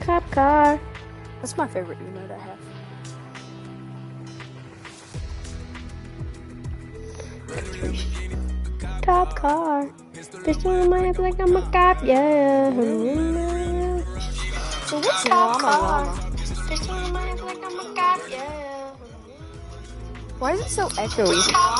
Cop car. That's my favorite emote I have. Cop car. Pistol in my head like I'm a cop, yeah. So what's llama? Pistol in my head like I'm a cop, yeah. Why is it so echoey?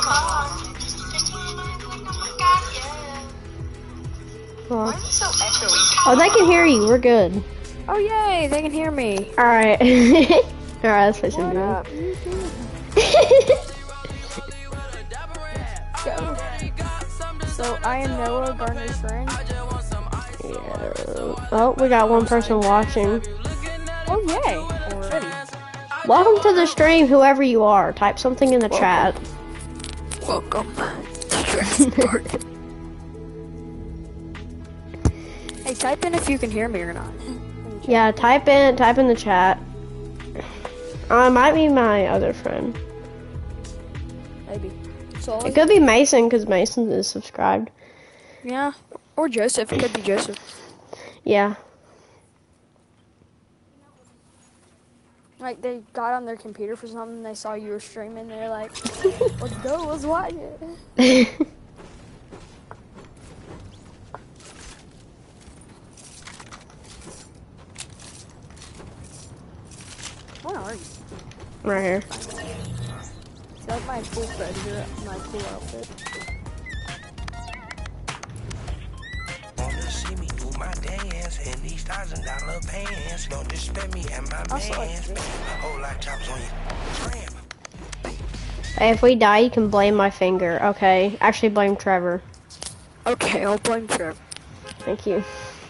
Oh, they can hear you. We're good. Oh yay, they can hear me. All right. All right, let's play some What game. up? Go. So I am Noah, Garner's friend. Yeah. Oh, we got one person watching. Oh yay, already. Welcome to the stream, whoever you are. Type something in the chat. Welcome to Jurassic Park. Hey, type in if you can hear me or not. Yeah, type in the chat. It might be my other friend. Maybe. So It could be Mason, because Mason is subscribed. yeah, or Joseph. It could be Joseph. Yeah. Like they got on their computer for something, they saw you were streaming, they're like, "Let's go, let's watch it." Where are you? Right here. Is that my cool predator? My cool outfit. Wanna see me do my dance in these $1,000 pants? Don't disrespect me and my Also, like, mans. A whole lot of chops on you. Tramp. Hey, if we die, you can blame my finger. Okay. Actually, blame Trevor. Okay, I'll blame Trevor. Thank you.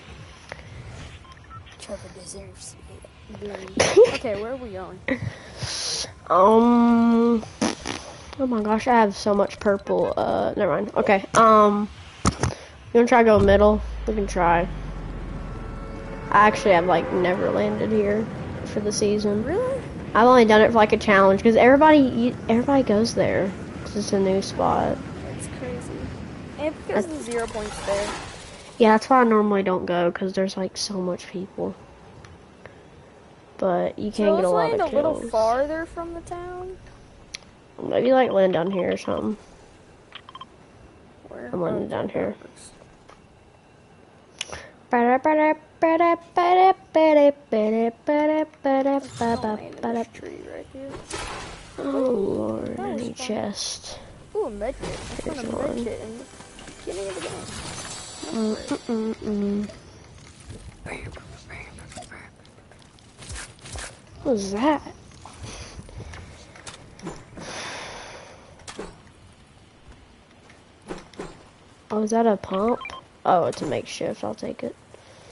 Trevor deserves blame. Okay, where are we going? Oh my gosh, I have so much purple. Never mind. Okay. You wanna try to go middle? We can try. I actually have like never landed here for the season. Really? I've only done it for like a challenge because everybody goes there. 'Cause it's a new spot. That's crazy. And because the 0 points there. Yeah, that's why I normally don't go because there's like so much people. But you can't get a lot of land kills. a little farther from the town. Maybe like land down here or something. Where? I'm landing down here. Tree right here. Oh Lord, That was any fun. chest. Ooh, a medkit. I found a Here's one. medkit in the beginning of the game. What was that? Oh, is that a pump? Oh, it's a makeshift. I'll take it.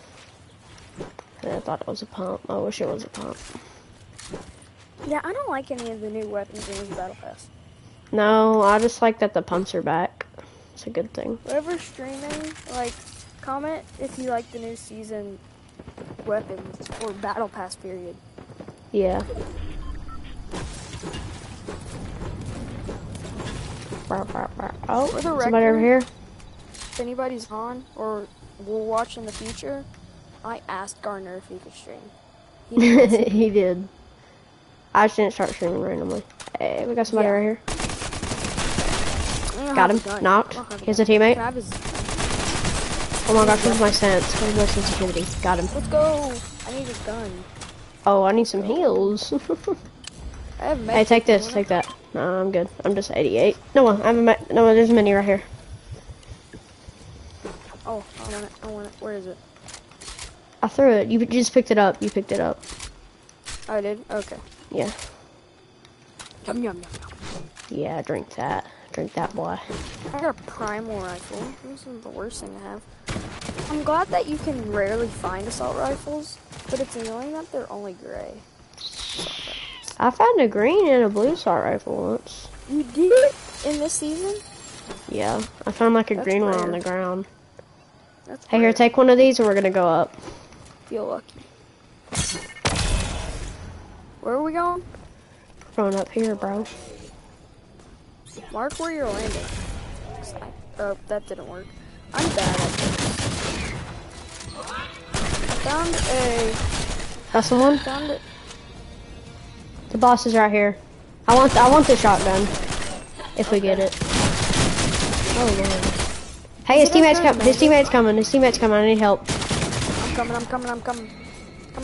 I thought it was a pump. I wish it was a pump. Yeah, I don't like any of the new weapons in this battle pass. No, I just like that the pumps are back. It's a good thing. Whoever's streaming, like, comment if you like the new season weapons or battle pass period. Yeah. Oh, For the somebody record, over here. If anybody's on or will watch in the future, I asked Garner if he could stream. He didn't answer. He did. I just didn't start streaming randomly. Hey, we got somebody Yeah. right here. I don't Got have him. a gun. Knocked. I don't have a Here's a gun. teammate. Can I have his... Oh my gosh, where's my sense? Where's my sensitivity? Got him. Let's go. I need a gun. Oh, I need some heals. I have Hey, take this. medkit. Take that. No, I'm good. I'm just 88. No, I have a no, there's a mini right here. Oh, I want it. I want it. Where is it? I threw it. You just picked it up. You picked it up. Oh, I did? Okay. Yeah. Yum, yum, yum, yum. Yeah, drink that. Drink that, boy. I got a primal rifle. This is the worst thing to have. I'm glad that you can rarely find assault rifles, but it's annoying that they're only gray. I found a green and a blue assault rifle once. You did? In this season? Yeah, I found like a That's green one on rare. the ground. That's Hey, here, rare. take one of these and we're gonna go up. Feel lucky. Where are we going? We're going up here, bro. Mark where you're landing. Oh, that didn't work. I'm bad at this. I found a Got someone? Found it. The boss is right here. I want the shotgun. If we get it. Oh Lord. Hey, his teammate's coming. His teammate's coming. His teammate's coming. I need help. I'm coming. You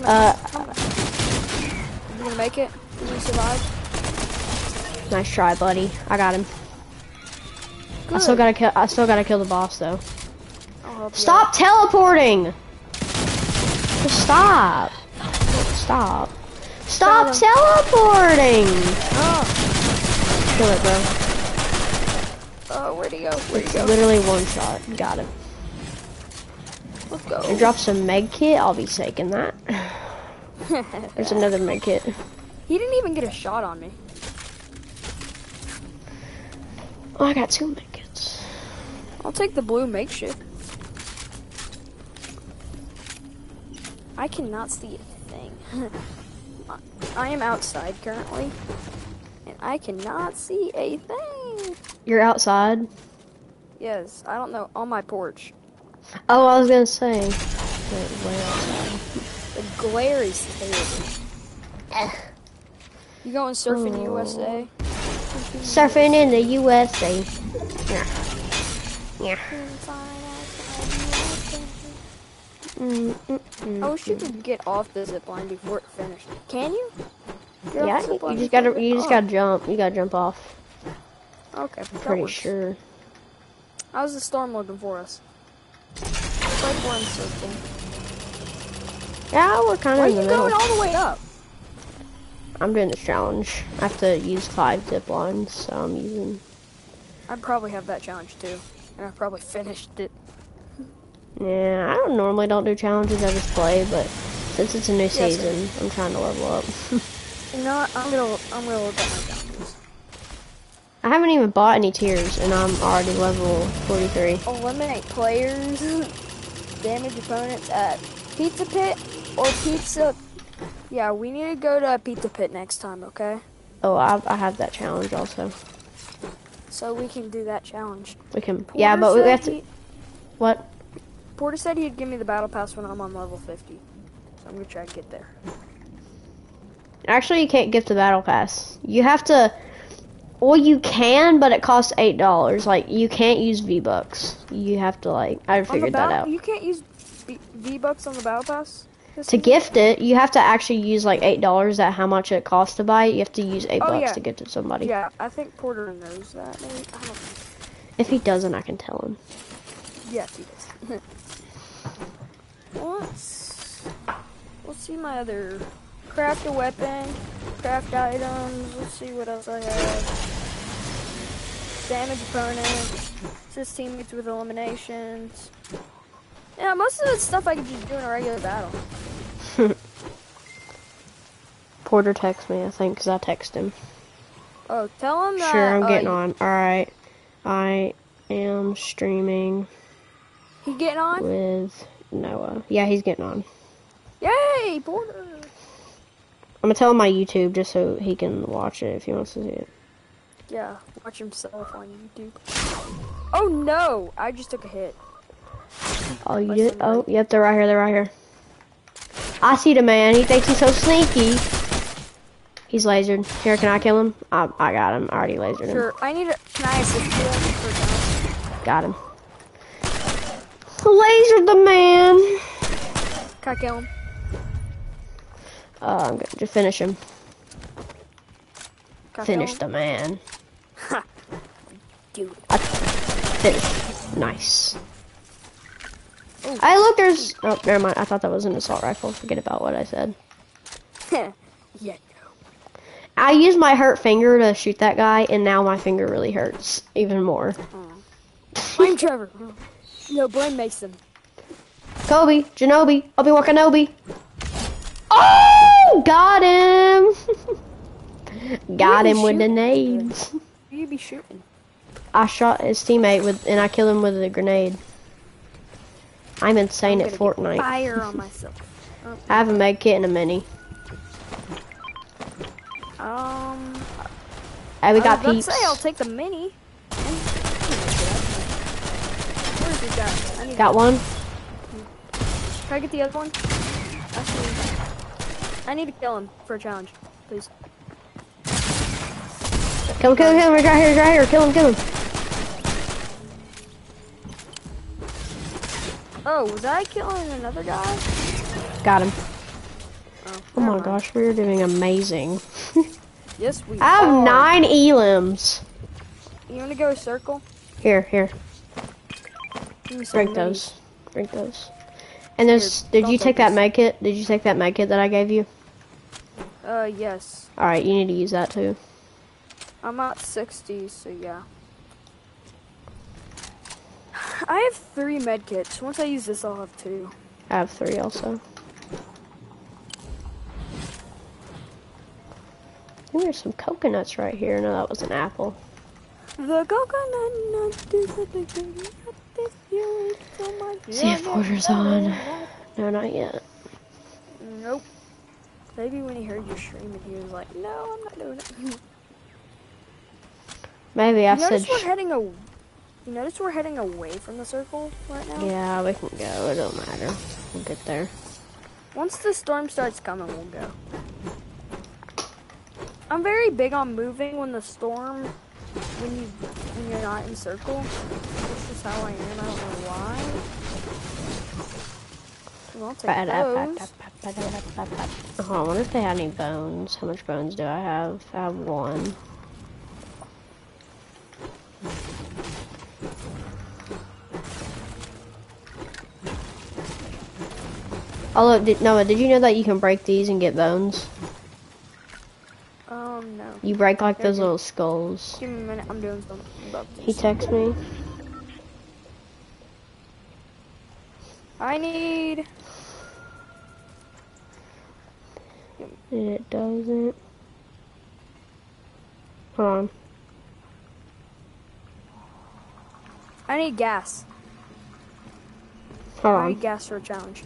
gonna make it? You gonna survive? Nice try, buddy. I got him. Good. I still gotta kill the boss though. I'll help you Stop teleporting! Just stop. Stop. Stop teleporting! out. Kill it, bro. Oh, where'd he go? It's literally one shot. Got him. Let's go. And drop some med kit. I'll be taking that. There's another med kit. He didn't even get a shot on me. Oh, I got 2 med kits. I'll take the blue makeshift. I cannot see a thing. I am outside currently, and I cannot see a thing. You're outside? Yes, I don't know, on my porch. Oh, I was gonna say. Wait, way outside. The glare is terrible. You going surfing USA? Surfing in the USA. Yeah. I wish you could get off the zip line before it finished. Can you? Get off Yeah, the zip line you just before gotta it- jump. You gotta jump off. Okay, I'm pretty sure. How's the storm looking for us? Looks like we're in circle. Yeah, we're kind Why of are in the you middle. going all the way up? I'm doing this challenge. I have to use 5 zip lines, so I'm using. I probably have that challenge too, and I probably finished it. Yeah, I normally don't do challenges. I just play, but since it's a new season, I'm trying to level up. You know what? I'm gonna look at my challenges. I haven't even bought any tiers, and I'm already level 43. Eliminate players, damage opponents at Pizza Pit or Pizza. Yeah, we need to go to Pizza Pit next time, okay? Oh, I have that challenge also. So we can do that challenge. We can. Porter Yeah, but we said have to. What? Porter said he'd give me the battle pass when I'm on level 50. So I'm gonna try to get there. Actually, you can't get the battle pass. You have to. Well, you can, but it costs $8. Like, you can't use V-Bucks. You have to, like, I figured that out. You can't use V-Bucks on the battle pass? To gift it, you have to actually use, like, $8 at how much it costs to buy it. You have to use $8 yeah. to gift it to somebody. Yeah, I think Porter knows that. Maybe. I don't know. If he doesn't, I can tell him. Yes, he does. Let's see my other... Craft a weapon, craft items, let's see what else I have. Damage opponents, assist teammates with eliminations. Yeah, most of the stuff I could just do in a regular battle. Porter texts me, I think, because I text him. Oh, tell him that... Sure, I'm getting on. Alright. I am streaming He getting on? with Noah. Yeah, he's getting on. Yay, Porter! I'm gonna tell him my YouTube just so he can watch it if he wants to see it. Yeah, watch himself on YouTube. Oh no! I just took a hit. Oh, you did? Oh, yep, they're right here, they're right here. I see the man, he thinks he's so sneaky. He's lasered. Here, can I kill him? I got him, I already lasered him. Sure, can I assist you for Got him. Lasered the man! Can I kill him? I'm gonna just finish him. Can I Finish kill the man. Ha! Dude. Finished. Nice. Ooh. Hey, look, there's... Oh, never mind. I thought that was an assault rifle. Forget about what I said. Yeah, no. I used my hurt finger to shoot that guy, and now my finger really hurts even more. I'm Trevor. No, Blaine makes them. Kobe, Janobi, Obi-Wan Kenobi. Oh! Got him! Got him with the nades. Who you be shooting? I shot his teammate and I killed him with a grenade. I'm insane at Fortnite. Fire on myself. I have a med kit and a mini. Hey, we got peeps. Say I'll take the mini. Where is this guy? I need Got one. Can I get the other one? Actually, I need to kill him for a challenge, please. Kill him, he's right here, he's right here. Kill him. Oh, was I killing another guy? Got him. Oh never my mind. gosh, we're doing amazing. Yes, we I have are. 9 elims. You wanna go circle? Here. Give me some Drink minis. those. And there's, did don't you take take that this. med kit? Did you take that med kit that I gave you? Yes. Alright, you need to use that too. I'm at 60, so yeah. I have 3 med kits. Once I use this, I'll have 2. I have 3 also. I think there's some coconuts right here. No, that was an apple. The coconut nut is the big nut is you so much. See if Porter's on. No, not yet. Nope. Maybe when he heard you streaming, he was like, "No, I'm not doing it." Maybe I You said. notice You notice we're heading away from the circle right now? Yeah, we can go. It don't matter. We'll get there. Once the storm starts coming, we'll go. I'm very big on moving when the storm, when you're not in circle. This is how I am. I don't know why. Well, I'll take those. Oh, I wonder if they had any bones. How much bones do I have? I have 1. Oh look, Noah, did you know that you can break these and get bones? No. You break like those little skulls. Give me a minute. I'm doing something about He this. texted me. I need. It doesn't. Hold on. I need gas. Hold I on. need gas for a challenge.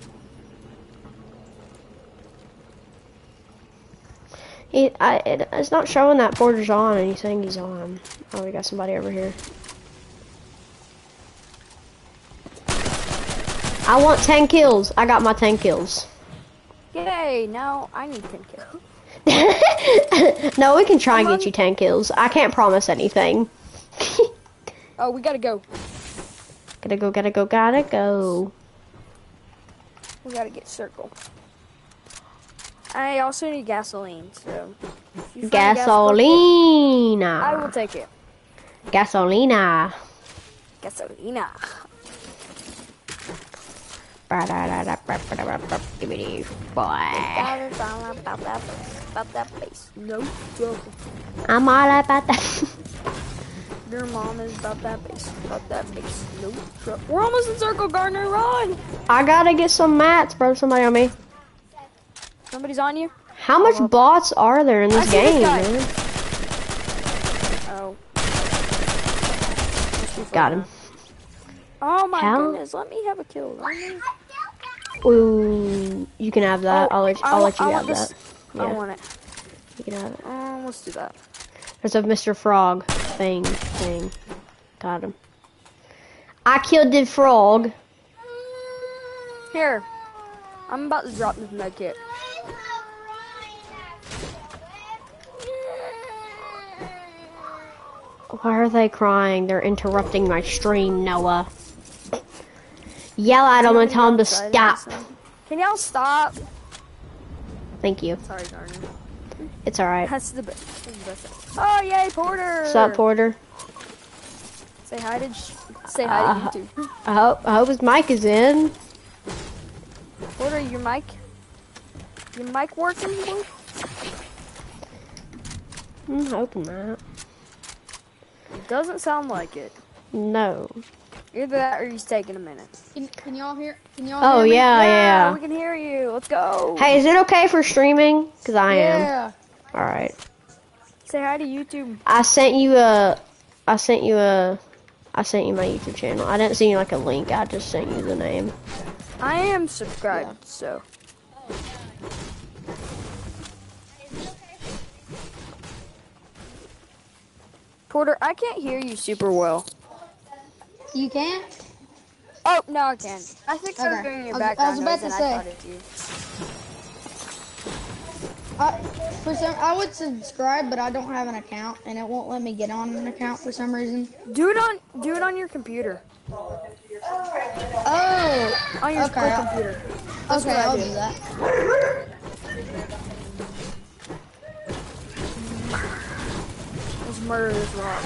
It's not showing that Porter's on, and he's saying he's on. Oh, we got somebody over here. I want 10 kills. I got my 10 kills. Yay! Now I need 10 kills. No, we can try and get you 10 kills. I can't promise anything. Oh, we gotta go. Gotta go. We gotta get circle. I also need gasoline, so if you find gas Gasolina. I will take it. Gasolina. Gasolina. Boy. About that place. No joke. I'm all about that. Your mom is about that base. About that base. No joke. We're almost in circle, Gardner. Run! I gotta get some mats, bro. Somebody on me. Somebody's on you? How much bots are there in this I see this game, guy. man? Oh. Got him. Oh my How? goodness. Let me have a kill. Ooh, you can have that. I'll let you I have want this. that. I Yeah, want it. you can have it. Let's do that. There's a Mr. Frog thing. Got him. I killed the frog. Here. I'm about to drop this med kit. Why are they crying? They're interrupting my stream, Noah. Yell at them and tell them to stop. Can y'all stop? Thank you. Sorry, Gardner. It's alright. That's the best. Oh, yay, Porter! What's up, Porter? Say hi to YouTube. I hope his mic is in. Porter, your mic working? Boy? I'm hoping that. It doesn't sound like it. No. Either that or he's taking a minute. Can y'all hear? Can y'all Oh, hear me? yeah. We can hear you. Let's go. Hey, is it okay for streaming? Because I am. Yeah. Alright. Say hi to YouTube. I sent you my YouTube channel. I didn't send you like a link. I just sent you the name. I am subscribed, so. Porter, I can't hear you super well. You can't? Oh, no, I can. I think I was Okay. doing your I was background about noise to and say. I thought it's you. I would subscribe, but I don't have an account, and it won't let me get on an account for some reason. Do it on your computer. Oh, On your okay. computer. That's Okay, what I I'll do. do that. Let's murder this rock.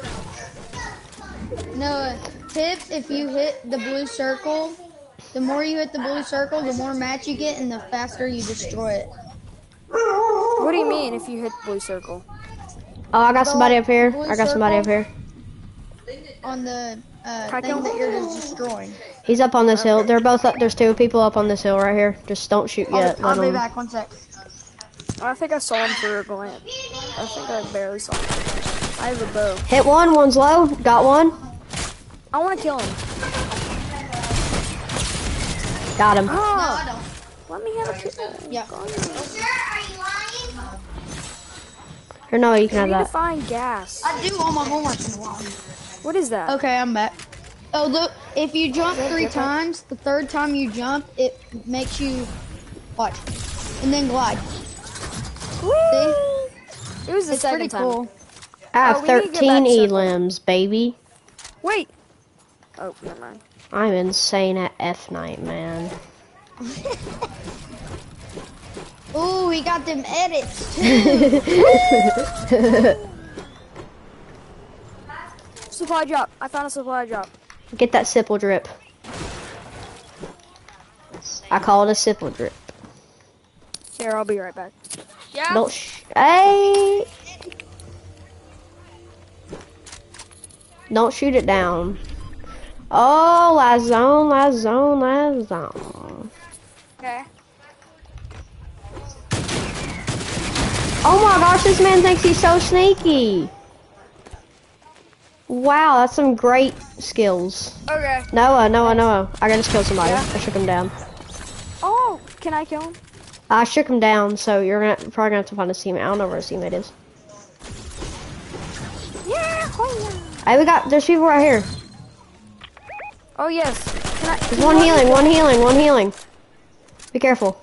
No, tips, if you hit the blue circle, the more you hit the blue circle, the more match you get, and the faster you destroy it. What do you mean if you hit the blue circle? Oh, I got somebody up here. blue I got somebody up circle. here. On the Can I thing kill him? that you're just destroying. He's up on this hill. They're both up. There's two people up on this hill right here. Just don't shoot yet. I'll Let be 'em- back, 1 sec. I think I saw him for a glance. I think I barely saw him. I have a bow. Hit one. One's low. Got one. I want to kill him. Got him. No, Oh, I don't. let me have a kill. Yeah. Or no, you I can have need to that. find gas. I do all my homework in a while. What is that? Okay, I'm back. Oh, look, if you jump 3 times, the third time you jump, it makes you, watch, and then glide. Woo! It was the It's second pretty time. cool. I have Oh, we need to get 13 back circle. elims, baby. Wait. Oh, never mind. I'm insane at F Night, man. Ooh, we got them edits too. Supply drop. I found a supply drop. Get that sipple drip. I call it a sipple drip. Here, I'll be right back. Yeah. Don't hey! Don't shoot it down. Oh, last zone, last zone, last zone. Okay. Oh my gosh, this man thinks he's so sneaky. Wow, that's some great skills. Okay. Noah. I just killed somebody. Yeah. I shook him down. Oh, can I kill him? I shook him down, so you're probably gonna have to find a teammate. I don't know where his teammate is. Yeah. Oh, yeah. Hey, there's people right here. Oh yes. Can I? There's one healing. Be careful.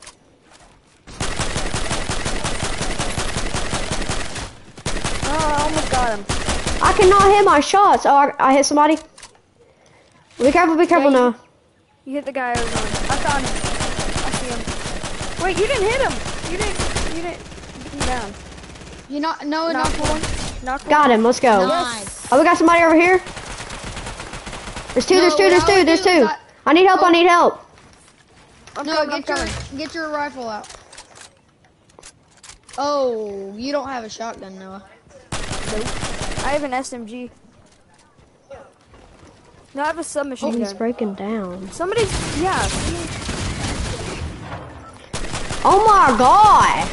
Oh, I almost got him. I cannot hit my shots. Oh, I hit somebody. Be careful, Yeah, Noah. You hit the guy over there. I found him. I see him. Wait, you didn't hit him. You didn't get him down. You not no Knock enough one. Knock one. Got him, let's go. Nice. Oh, we got somebody over here. There's two. No, what I would do is I need help, I'm No, coming, I'm coming. get your rifle out. Oh, you don't have a shotgun, Noah. I have an SMG. No, I have a submachine He's gun. breaking down. Somebody's, yeah. Oh my gosh.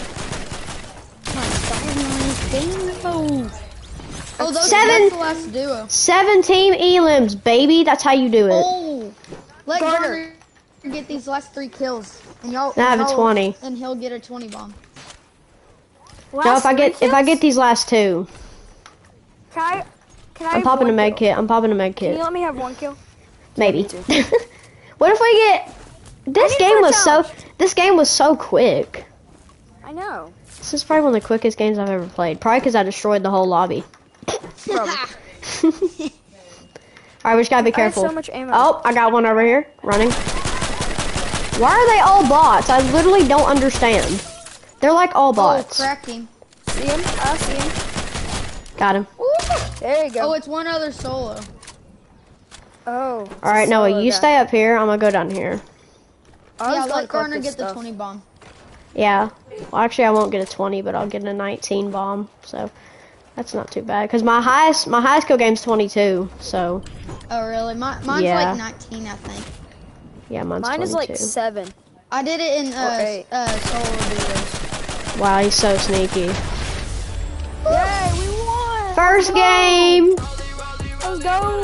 Oh, that's the last duo. 17 elims, baby. That's how you do it. Oh, let Garner. Garner get these last 3 kills, and y'all. I have a 20. And he'll get a 20 bomb. No, if I get these last 2, Can I I'm have popping a one med kill? kit. I'm popping a med Can you kit. let me have 1 kill? Maybe. me too. What if we get? This need game for a was so. challenge. This game was so quick. I know. This is probably one of the quickest games I've ever played. Probably because I destroyed the whole lobby. Probably. Alright, we just gotta be I have careful. so much ammo. Oh, I got one over here, running. Why are they all bots? I literally don't understand. They're like all Oh, bots. cracked him. See him? I see him. Got him. There you Oh, go. it's one other solo. Oh. it's a Alright, Noah, solo you guy. stay up here. I'm gonna go down here. I Yeah, was gonna let collect Garner this get the stuff. 20 bomb. Yeah. Well, actually, I won't get a 20, but I'll get a 19 bomb. So that's not too bad. Cause my highest kill game's 22. So Oh, really? Mine's Yeah. like 19, I think. yeah, mine's Mine 22. is like 7. I did it in Okay. solo duos. Wow, he's so sneaky. Yay, we won! First game. Let's go!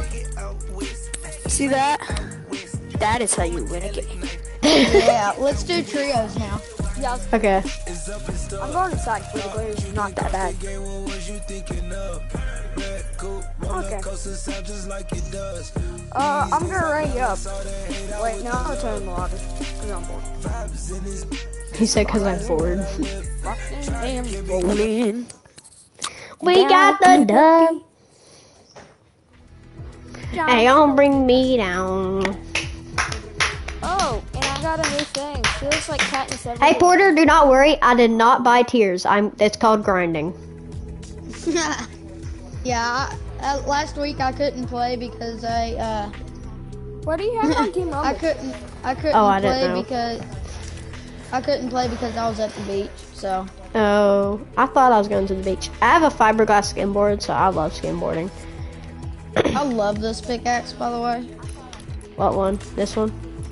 See that? That is how you win a game. Yeah, let's do trios now. Yeah, Okay. I'm going inside for the Glazers is not that bad. Okay. I'm gonna rank you up. Wait, no, I'm gonna turn the lobby. 'Cause I'm bored. He said because I'm bored. Rockin' and rollin'. We got the dub. Hey, don't bring me down. Oh, and I got a new thing. Feels like Katniss Everdeen. Hey, Porter, do not worry. I did not buy tiers. It's called grinding. Yeah, last week I couldn't play because What do you have on Team I Rumble? couldn't Oh, I didn't play know. because I couldn't play because I was at the beach. So Oh, I thought I was going to the beach. I have a fiberglass skimboard, so I love skimboarding. I love this pickaxe, by the way. What one? This one?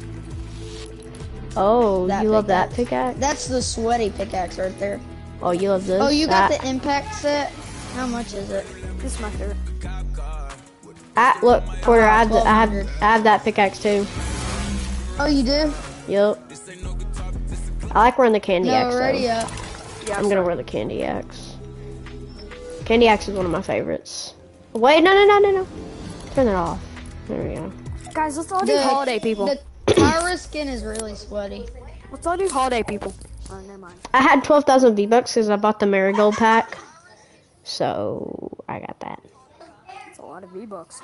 Oh, That you love that pickaxe? That's the sweaty pickaxe right there. Oh, you love this? Oh, you got That- the impact set? How much is it? This is my favorite. Look, Porter, I have 1200. I have that pickaxe too. Oh, you do? Yup. I like wearing the candy No, axe already though. up. Yeah, I'm gonna wear the candy axe. Candy axe is one of my favorites. Wait, no. Turn that off. There we go. Guys, let's all do holiday people. The Tyra skin is really sweaty. Let's all do holiday people. Oh, never mind. I had 12,000 V-Bucks because I bought the Marigold pack. So, I got that. That's a lot of V-Bucks.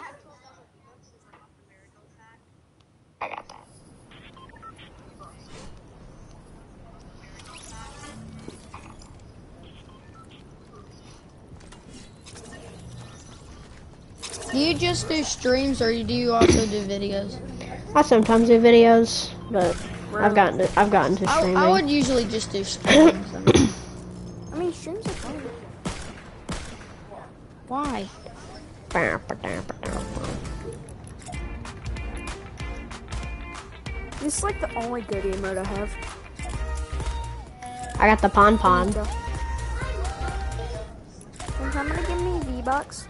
I got that. Do you just do streams or do you also do videos? I sometimes do videos, but I've gotten to streaming. I would usually just do streams. I mean, streams are fun. Why? This is like the only good emote I have. I got the Pon Pon. Can somebody give me V-Bucks?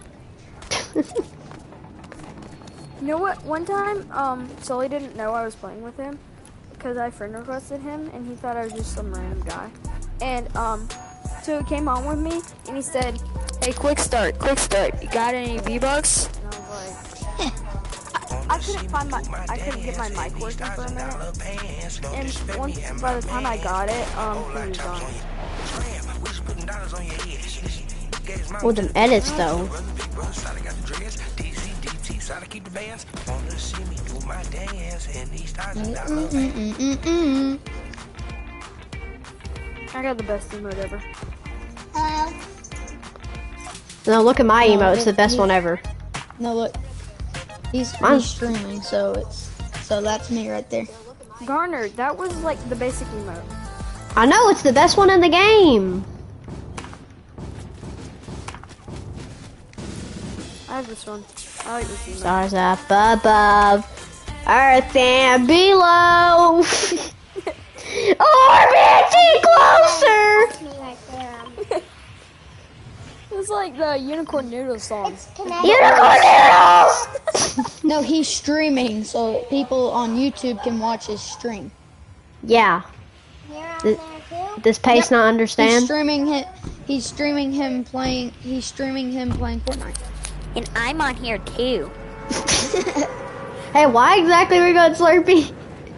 You know what? One time, Sully didn't know I was playing with him because I friend requested him and he thought I was just some random guy. And, so he came on with me and he said, "Hey, quick start, you got any V-Bucks?" And I was like, I couldn't get my mic working for a minute. And by the time I got it, he was gone. With them edits though. I got the best emote ever. No, look at my emote. It's the best one ever. No, look. He's Mine's- streaming, so that's me right there. Garner, that was like the basic emote. I know, it's the best one in the game. I have this one. I like this emote. Stars up above, earth and below. Orbiting closer. It's like the Unicorn Noodle song. Unicorn noodles. No, he's streaming, so people on YouTube can watch his stream. Yeah. Does Pace not understand? He's streaming him playing Fortnite. And I'm on here too. Hey, why exactly we got Slurpee?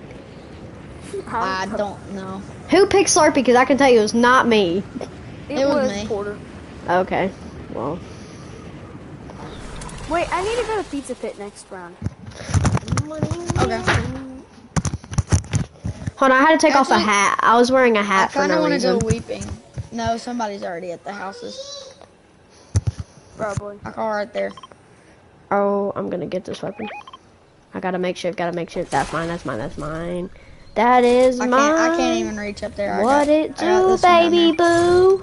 I don't know. Who picked Slurpee? Because I can tell you it was not me. It was was me. Porter. Okay. Well. Wait, I need to go to Pizza Pit next round. Okay. Hold on, I had to take off a Actually, hat. I was wearing a I hat for kind of no want to reason. go weeping. No, somebody's already at the houses. Probably. I call right there. Oh, I'm gonna get this weapon. I gotta make sure. That's mine. That is mine. I can't even reach up there. What it I got do, this one down baby there. boo?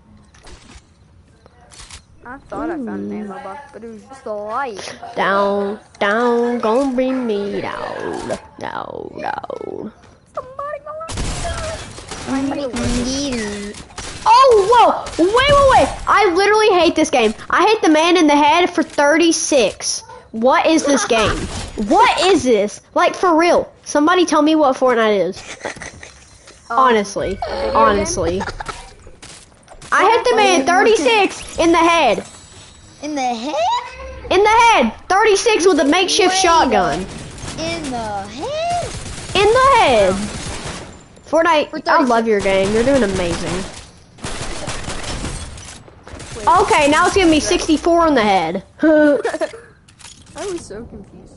I thought I found an ammo box, but it was just a light. Down, gon' bring me down. Down. Somebody go Oh, whoa! Wait! I literally hate this game. I hit the man in the head for 36. What is this game? What is this? Like, for real. Somebody tell me what Fortnite is. Honestly. I hit the man 36 in the head. In the head? In the head. 36 with a makeshift shotgun. In the head? In the head. Fortnite, For I 30 love your game. You're doing amazing. Okay, now it's giving me 64 on the head. I was so confused.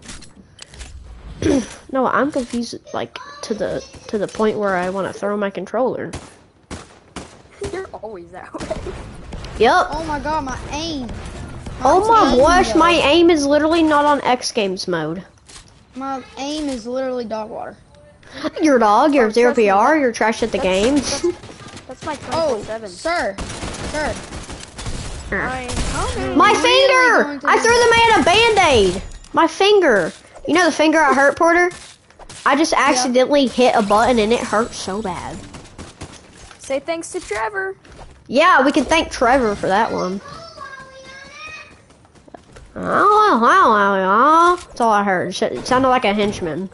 No, I'm confused, like, to the point where I want to throw my controller. You're always that way. Yep. Oh my god, my aim. Oh my aim, gosh, though. my aim is literally not on X Games mode. My aim is literally dog water. Your dog, you're Oh, zero trust me, PR, you're trash at the game. That's my Oh, 24/7. sir. My Really finger! going to I do threw the man a band-aid! My finger! You know the finger I hurt, Porter? I just accidentally hit a button and it hurt so bad. Say thanks to Trevor. Yeah, we can thank Trevor for that one. That's all I heard. It sounded like a henchman.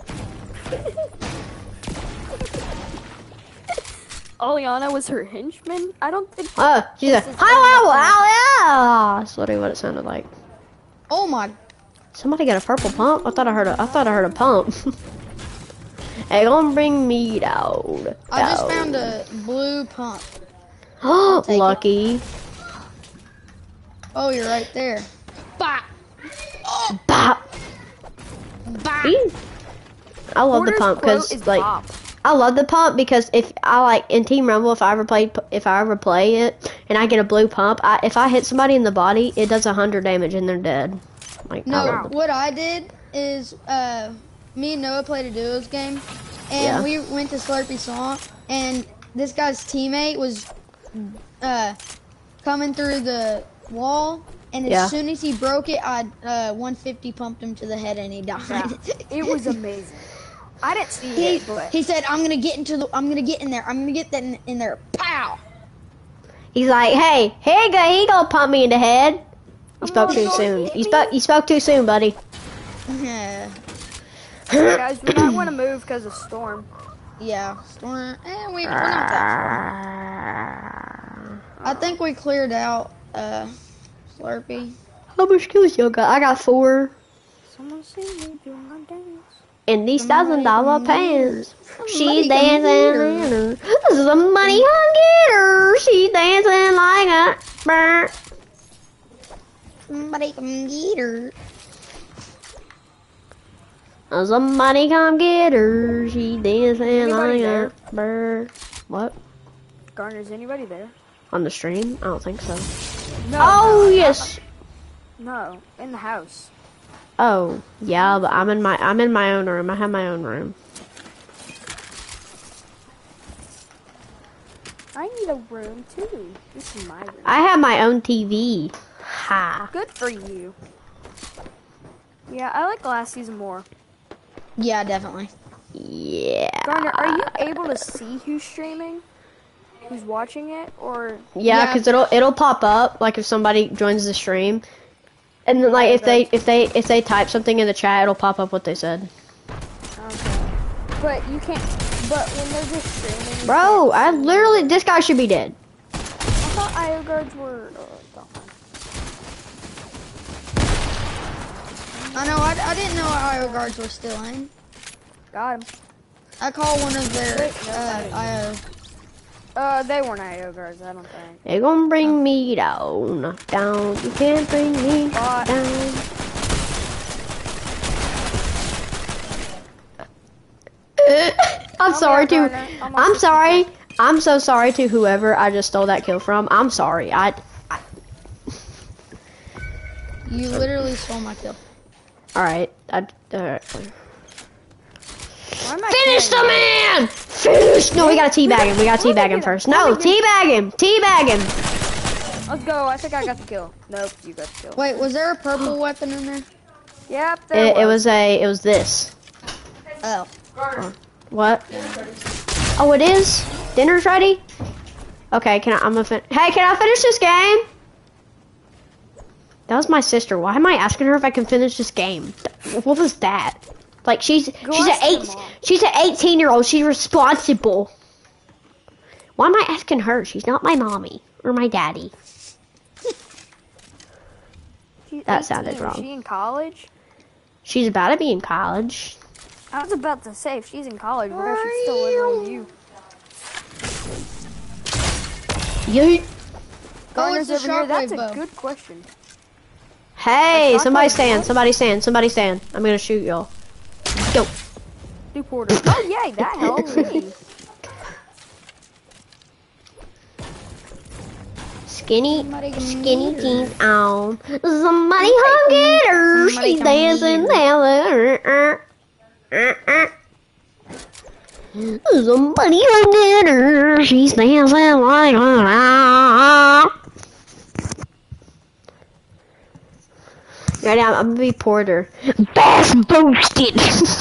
Oleana was her henchman? I don't think. She said, This is That's literally what it sounded like. Oh my. Somebody got a purple pump? I thought I heard a pump. Hey, gonna bring me down. I just found a blue pump. Oh, take it. lucky. Oh, you're right there. Bop. Bop. Bop. I love the Porter's pump quote because is like bop. I love the pump because if I like in Team Rumble, if I ever play it and I get a blue pump, if I hit somebody in the body, it does 100 damage and they're dead. Like I No, love the what I did is me and Noah played a duos game, and we went to Slurpy Swamp, and this guy's teammate was coming through the wall, and as soon as he broke it, I 150 pumped him to the head, and he died. Yeah. It was amazing. I didn't see it, but He said, I'm gonna get in there. I'm gonna get that in there. Pow! He's like, hey, he gonna pump me in the head. You spoke too soon. You spoke too soon, buddy. Yeah. guys, we might want to move because of storm. Yeah. We're not that far. I think we cleared out Slurpee. How much kills you got? I got 4. Someone see me doing my dance. In these $1,000 pants. She's come dancing. Somebody come get her. She's dancing like a bird. Somebody come get her. Somebody come get her. She's dancing Anybody like there? a bird. What? Garner, is anybody there? On the stream? I don't think so. No. Oh, no, yes. No, in the house. Oh, yeah, but I'm in my own room. I have my own room. I need a room too. This is my room. I have my own TV. Ha. Good for you. Yeah, I like last season more. Yeah, definitely. Yeah. Garner, are you able to see who's streaming? Who's watching it? Or Yeah, Yeah. because it'll pop up like if somebody joins the stream, and then like if they type something in the chat, it'll pop up what they said. okay. But you can't. But when they're just streaming. you Bro, can't I see. literally this guy should be dead. I thought IO guards were. Gone. I know. I didn't know IO guards were still in. Got him. I call one of their Wait, no, IO. They weren't IO guards, I don't think. They gonna bring me down, down. You can't bring me Bot. down. I'm sorry here, to. Garner. I'm I'm also sorry. I'm so sorry to whoever I just stole that kill from. I'm sorry. You literally stole my kill. All right. Alright. Why am I Finish the killing you? man! Finish! No, we gotta teabag him. We gotta teabag him first. No, teabag him! Teabag him! Let's go. I think I got the kill. Nope, you got the kill. Wait, was there a purple weapon in there? Yep, there It was this. Oh. What? Oh, it is? Dinner's ready? Okay, I'm gonna Hey, can I finish this game? That was my sister. Why am I asking her if I can finish this game? What was that? Like she's ask your mom. she's an 18-year-old. She's responsible. Why am I asking her? She's not my mommy or my daddy. She's That 18. sounded Is wrong. she in college? She's about to be in college. I was about to say, if she's in college, where should still live with you? Yeet. Garner's it's the over here. That's shockwave a bow. good question. Hey, A somebody shockwave stand, bow? somebody stand, somebody stand. I'm gonna shoot y'all. Go. Do Porter. Oh, yay, that helped me. Skinny Somebody come skinny get her. jeans on. Somebody come get her. Somebody She's come dancing get down there. Somebody come get her. She's dancing like Right now, I'm gonna be Porter. Bass boasted.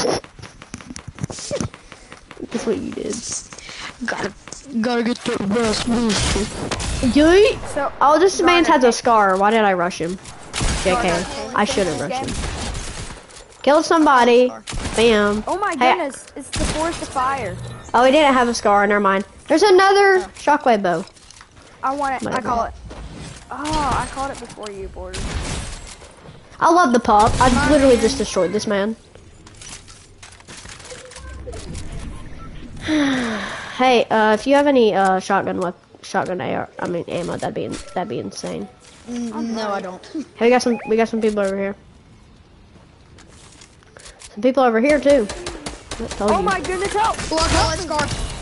That's what you did. Gotta get the bass boasted. Yeet. So, Oh, this man Garner, has a scar. Why did I rush him? JK. I shouldn't rush him. Killed somebody. Bam. oh my Hey. goodness, it's the forest of fire. Oh, he didn't have a scar. Never mind. There's another shockwave bow. I want it. I Whatever. call it. Oh, I caught it before you, Porter. I love the pop. I literally just destroyed this man. Hey, if you have any shotgun AR, I mean ammo, that'd be insane. No, I don't. Hey, we got some people over here. Some people over here too. I told Oh you. my goodness, help! Oh, I call it scar.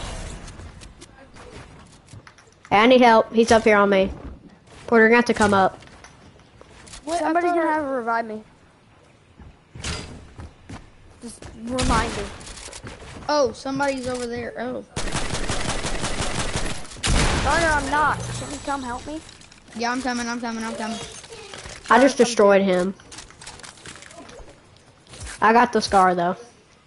Hey, I need help. He's up here on me. Porter, you're gonna have to come up. What? Somebody's gonna have to revive me. Just reminder. Oh, somebody's over there. Oh. Garner, I'm not. Can you come help me? Yeah, I'm coming. I just destroyed him. I got the scar though.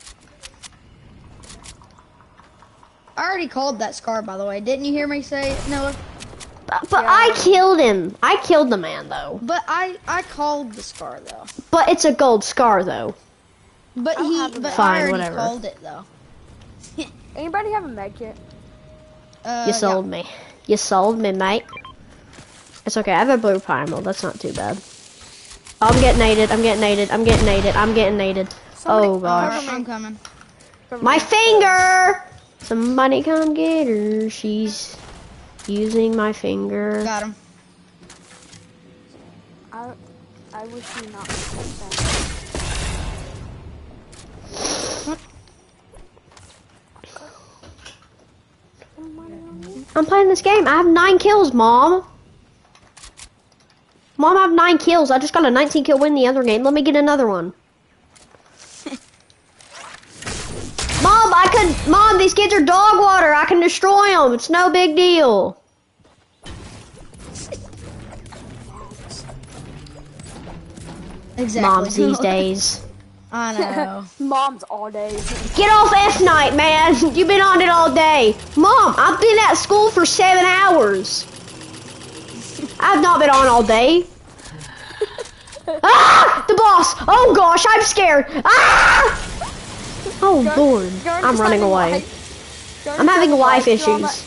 I already called that scar, by the way. Didn't you hear me say it, Noah? But I killed him. I killed the man though. But I called the scar though. But it's a gold scar though. But Fine, I already whatever. called it though. Anybody have a med kit? You sold me. You sold me, mate. It's okay. I have a blue primal. That's not too bad. Oh, I'm getting naded. I'm getting naded. I'm getting naded. I'm getting naded. Oh gosh. I'm coming. My finger! Somebody come get her. She's using my finger. Got him. I wish you not. I'm playing this game. I have 9 kills, Mom. Mom, I have 9 kills. I just got a 19 kill win in the other game. Let me get another one. Mom, these kids are dog water. I can destroy them. It's no big deal. Exactly. Moms these days. I know. Moms all day. Get off F night, man. You've been on it all day. Mom, I've been at school for 7 hours. I've not been on all day. Ah! The boss! Oh gosh, I'm scared. Ah! Oh Lord, I'm running away. I'm having life issues.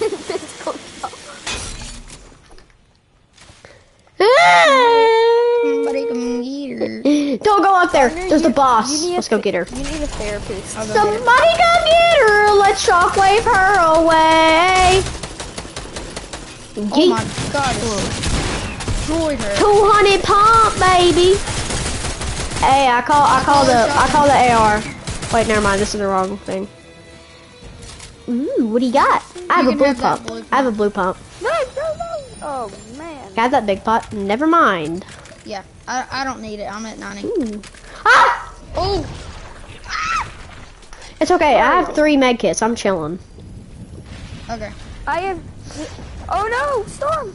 Somebody come get her. Don't go up there. There's the boss. Let's go get her. You need a therapist. Somebody come get her. Let's shockwave her away. Oh my god. Destroyed her. 200 pump, baby. Hey, I call the AR. Wait, never mind. This is the wrong thing. Ooh, what do you got? I have You a can blue have that pump. blue I have a blue pump. No. Oh man. I have that big pot. Never mind. Yeah, I don't need it. I'm at 90. Ooh. Ah! Oh! It's okay. I have 3 med kits. I'm chilling. Okay. I have. Oh no, storm.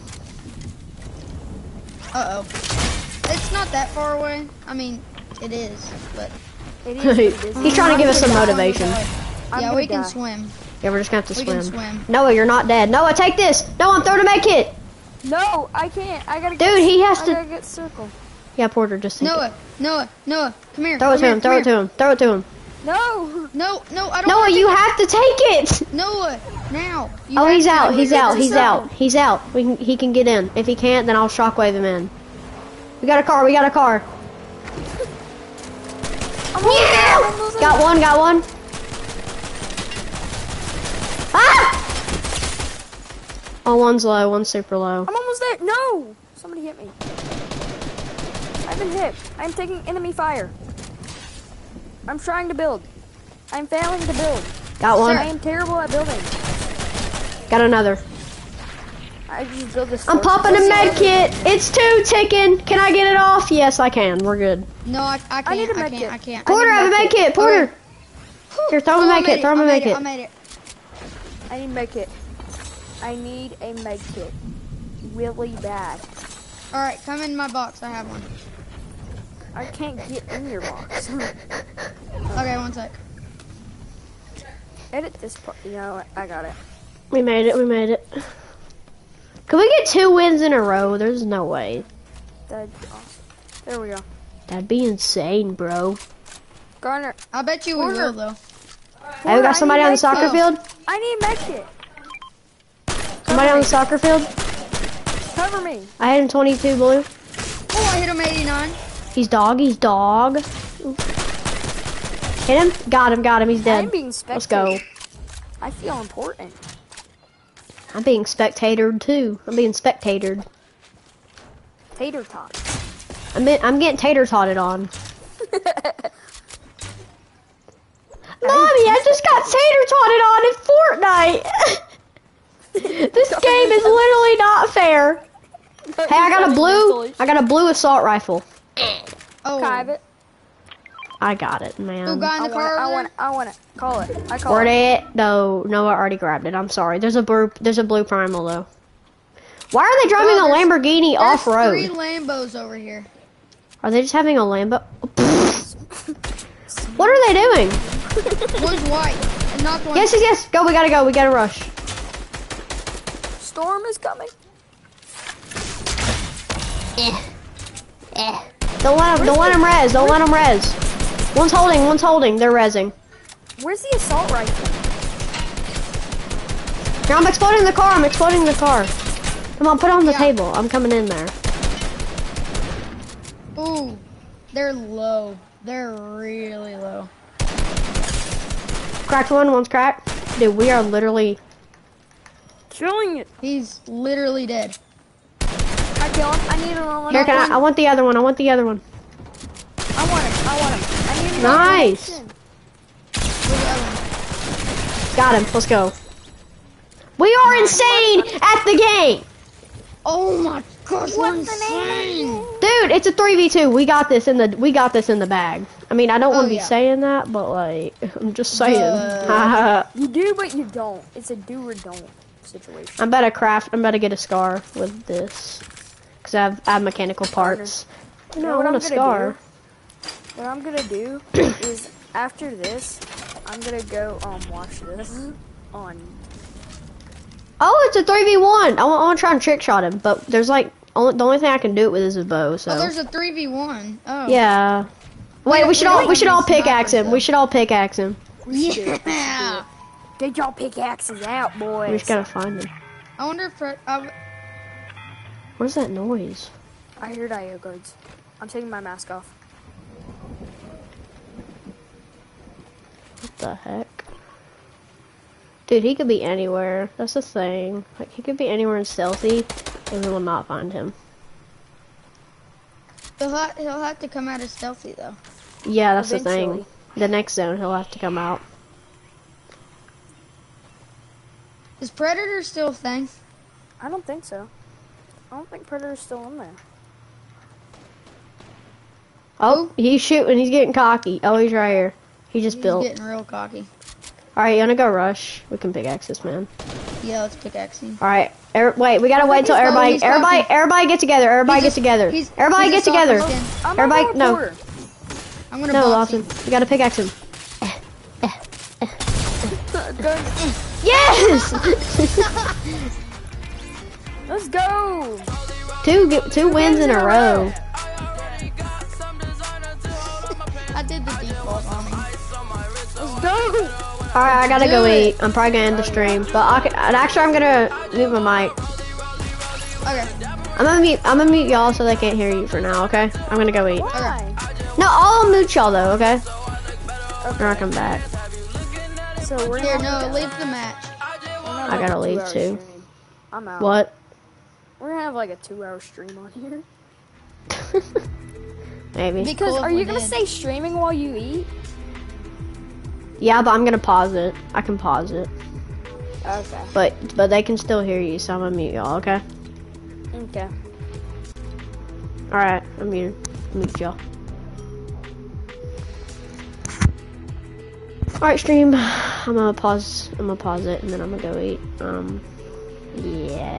Uh-oh. It's not that far away. I mean, it is, but... It is. What it is. He's trying to give us some motivation. I'm Yeah, gonna we can die. swim. Yeah, we're just gonna have to We can swim. swim. Noah, you're not dead. Noah, take this. Noah, I'm throwing a med kit. No, I can't. I gotta. Dude, he has I to. gotta get circle. Yeah, Porter, just take it. Noah, come here. Throw it to him. Throw it to him. Throw it to him. No. No, I don't Noah, wanna you take have to take it. it. Noah, now. You Oh, have he's to out. do it. He's out. He's circle. out. He's out. He can get in. If he can't, then I'll shockwave him in. We got a car. We got a car. I'm almost there. Got one, got one. Ah! Oh, one's low, one's super low. I'm almost there. No! Somebody hit me. I've been hit. I'm taking enemy fire. I'm trying to build. I'm failing to build. Got one. I am terrible at building. Got another. I just built this. I'm popping a med kit. It's 2 ticking. Can I get it off? Yes, I can. We're good. No, I can't. I need a I med can't. kit. I can't. Porter, I have a med kit. Porter. Okay. Here, throw him a Oh, I med kit. made Throw him it. a I med made it. kit. I made it. I need med kit. I need a med kit. Really bad. All right, come in my box. I have one. I can't get in your box. Okay, one sec. Edit this part. You know what? I got it. We made it. We made it. Can we get 2 wins in a row? There's no way. That'd be awesome. There we go. That'd be insane, bro. Garner. I bet you we Porter. will though. Hey, we got somebody on the med soccer kit. field. I need med kit. Somebody on the soccer field. Cover me. I hit him 22 blue. Oh, I hit him 89. He's dog. He's dog. Hit him. Got him. Got him. He's I'm dead. being Let's go. spectated. I feel important. I'm being spectatored too. I'm being spectatored. Tater tot. I'm getting tater totted on. Mommy, I just got tater totted on in Fortnite. This game is literally not fair. Hey, I got a blue. I got a blue assault rifle. Oh, Can I have it? I got it, who man. got in the car? I over want it. I want it. Call it. I call Where'd it. it? No, I already grabbed it. I'm sorry. There's a blue primal though. Why are they driving Oh, a there's- Lamborghini there? off There's 3 road? Lambos over here. Are they just having a Lambo? What are they doing? One's white. And not one. Yes, yes, yes. Go. We gotta go. We gotta rush. Storm is coming. Don't let him res. Don't let him res. One's holding. They're rezzing. Where's the assault rifle? Here, I'm exploding the car. Come on, put it on the Yeah. table. I'm coming in there. Ooh, they're low. They're really low. Cracked one. One's cracked. Dude, we are literally. Killing it. He's literally dead. I kill him. I need another one. Here, I want the other one. I want him. I need another Nice. one. Where's the other one? Got him. Let's go. We are insane at the game. Oh my gosh, we're What's the name? insane. Dude, it's a 3v2. We got this in the bag. I mean, I don't want to be yeah. saying that, but like, I'm just saying. You do, but you don't. It's a do or don't situation. I'm about to get a scar with this, cause I have mechanical parts. You know No, I what want I'm a gonna scar. What I'm gonna do is after this, I'm gonna go watch this on. Oh, it's a 3v1. I want to try and trick shot him, but there's like the only thing I can do it with is a bow. So Oh, there's a 3v1. Oh. yeah. Wait, we should all pickaxe him. We should all pickaxe him. Yeah. Get y'all pickaxes out, boys. We just gotta find him. I wonder if What's that noise? I heard IO guards. I'm taking my mask off. What the heck? Dude, he could be anywhere. That's the thing. Like, he could be anywhere in stealthy, and we will not find him. he'll have to come out as stealthy though. Yeah, that's the Eventually. thing. The next zone, he'll have to come out. Is Predator still a thing? I don't think so. I don't think Predator's still in there. Oh, he's shooting. He's getting cocky. Oh, he's right here. He just He's built. getting real cocky. All right, you wanna go rush? We can pickaxe this man. Yeah, let's pickaxe him. All right. Wait, we gotta wait till he's everybody, low, he's everybody get together. Everybody get together. Everybody get together. I'm Everybody- on the no. reporter. I'm gonna No, box Lawson, him. we gotta pickaxe him. Go. Yes! Let's go. two wins in a row. I did the default on him. Let's go. All right, I gotta go Do it. eat. I'm probably gonna end the stream, but I'm gonna mute my mic. Okay. I'm gonna mute y'all so they can't hear you for now. Okay? I'm gonna go eat. Why? No, I'll mute y'all though. Okay? Or I come back. So we're Here, gonna no, have leave the match. I gotta leave too. Stream. I'm out. What? We're gonna have like a 2-hour stream on here. Maybe. Because Cool if are we you gonna did. stay streaming while you eat? Yeah, but I'm gonna pause it. I can pause it. Okay. But they can still hear you, so I'm gonna mute y'all, okay? Okay. Alright, I'm muted. Mute y'all. Alright, stream. I'm gonna pause it and then I'm gonna go eat. Yeah.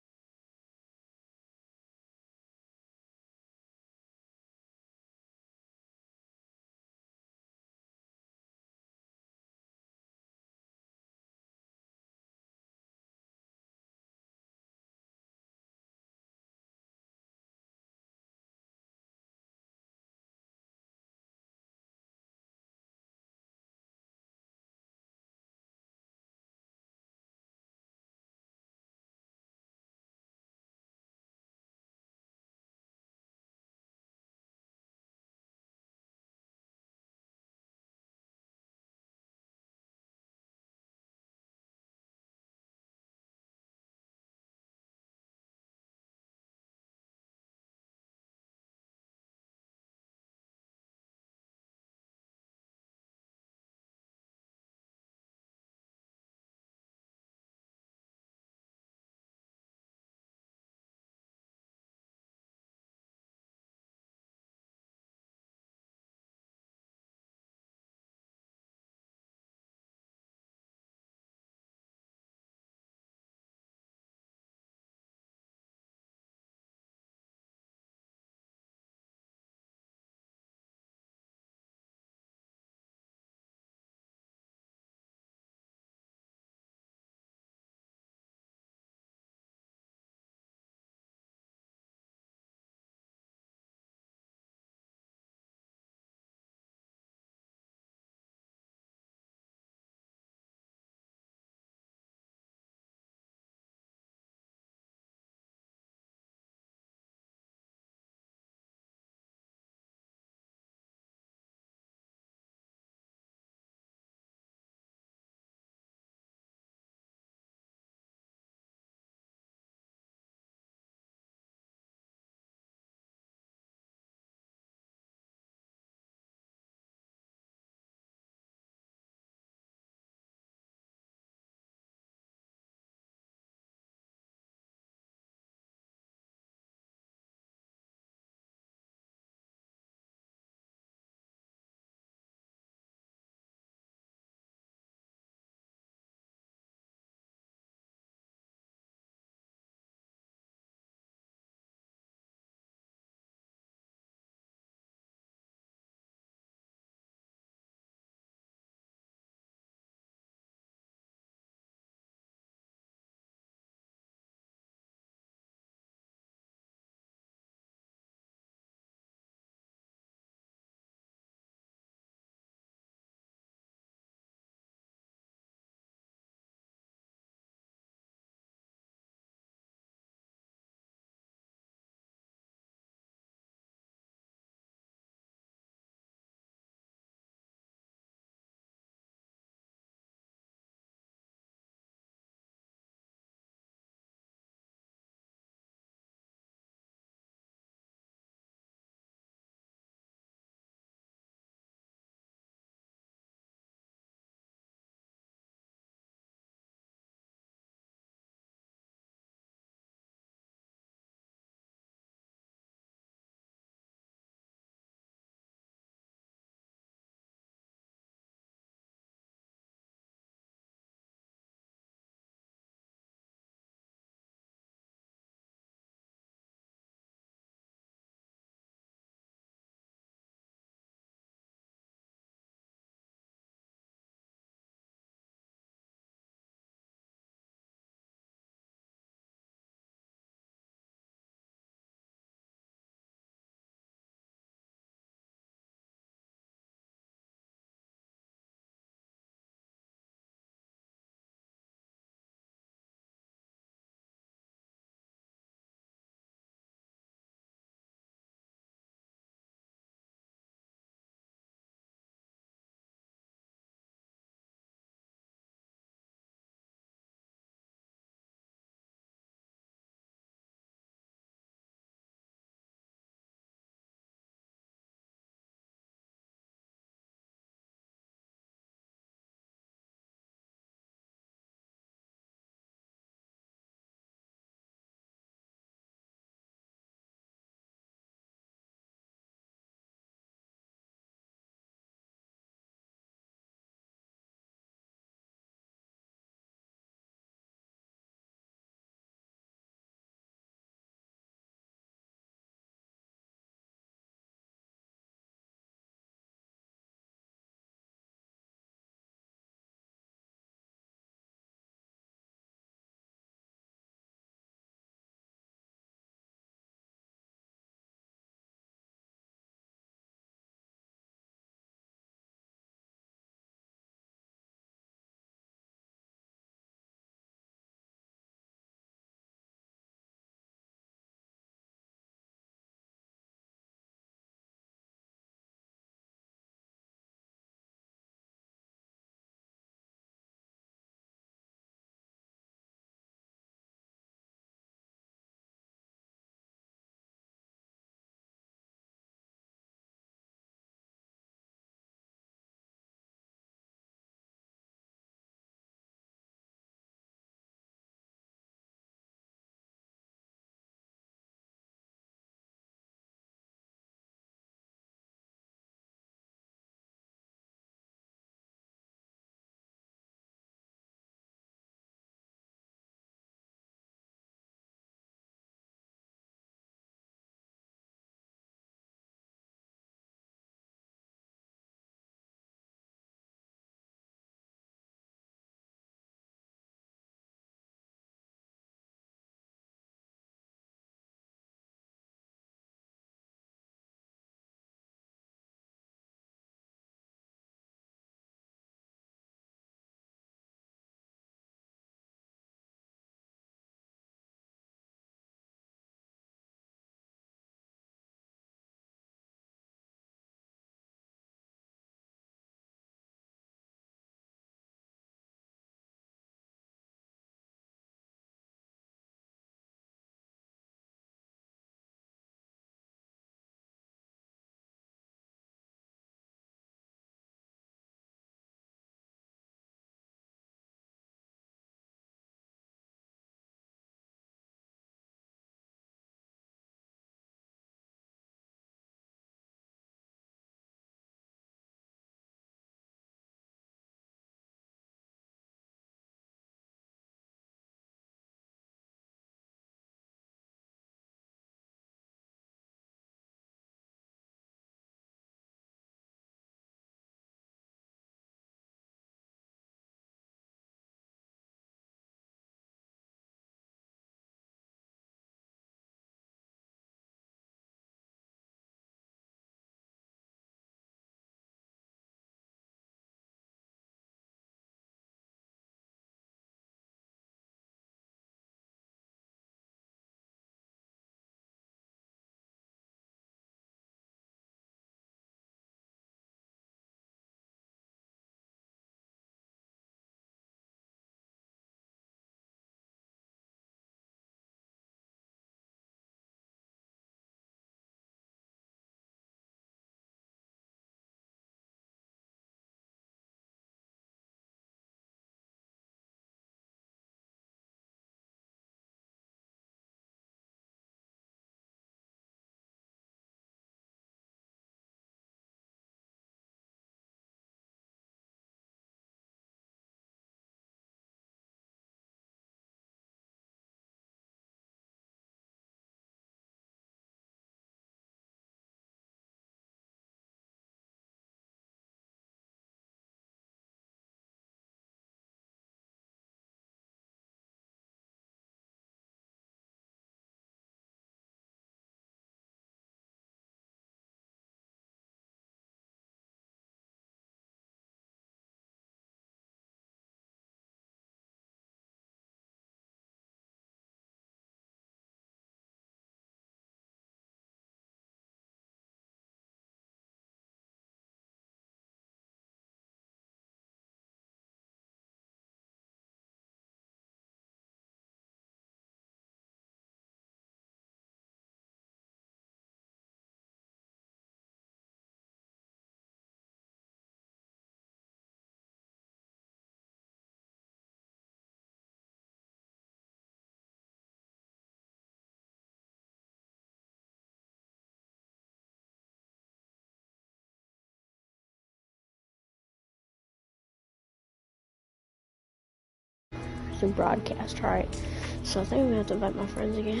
through broadcast, right? So I think I'm gonna have to invite my friends again.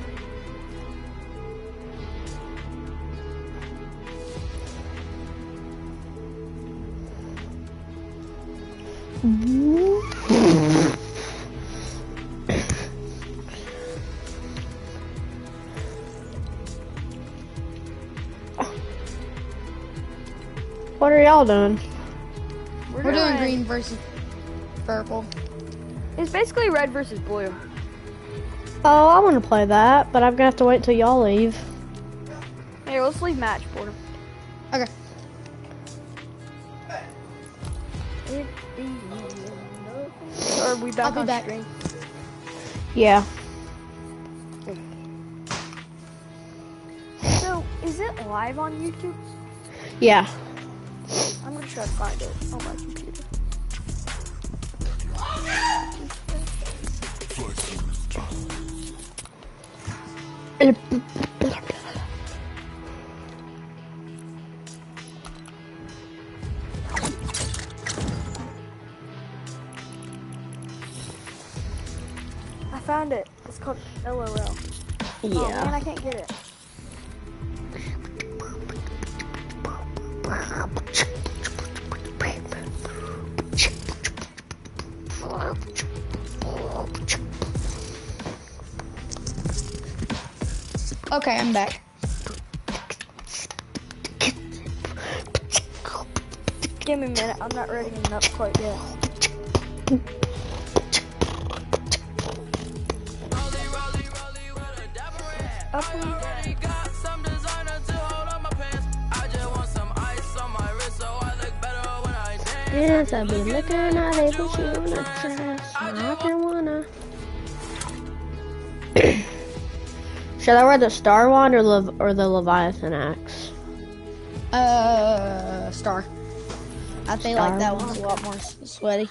What are y'all doing? We're doing green versus purple. It's basically red versus blue. Oh, I want to play that, but I'm gonna have to wait till y'all leave. Hey, let's leave match, Porter. Okay. Are we back I'll be on back. screen? Yeah. So, is it live on YouTube? Yeah. I'm gonna try to find it on my computer. I found it. It's called LOL. Oh man, I can't get it. Okay, I'm back. Give me a minute. I'm not ready enough quite yet. Up and Yes, I've been looking at it, but you wanna try, I can wanna. Should I wear the Star Wand or the Leviathan axe? Star. I feel Star like that Wand. one's a lot more sweaty.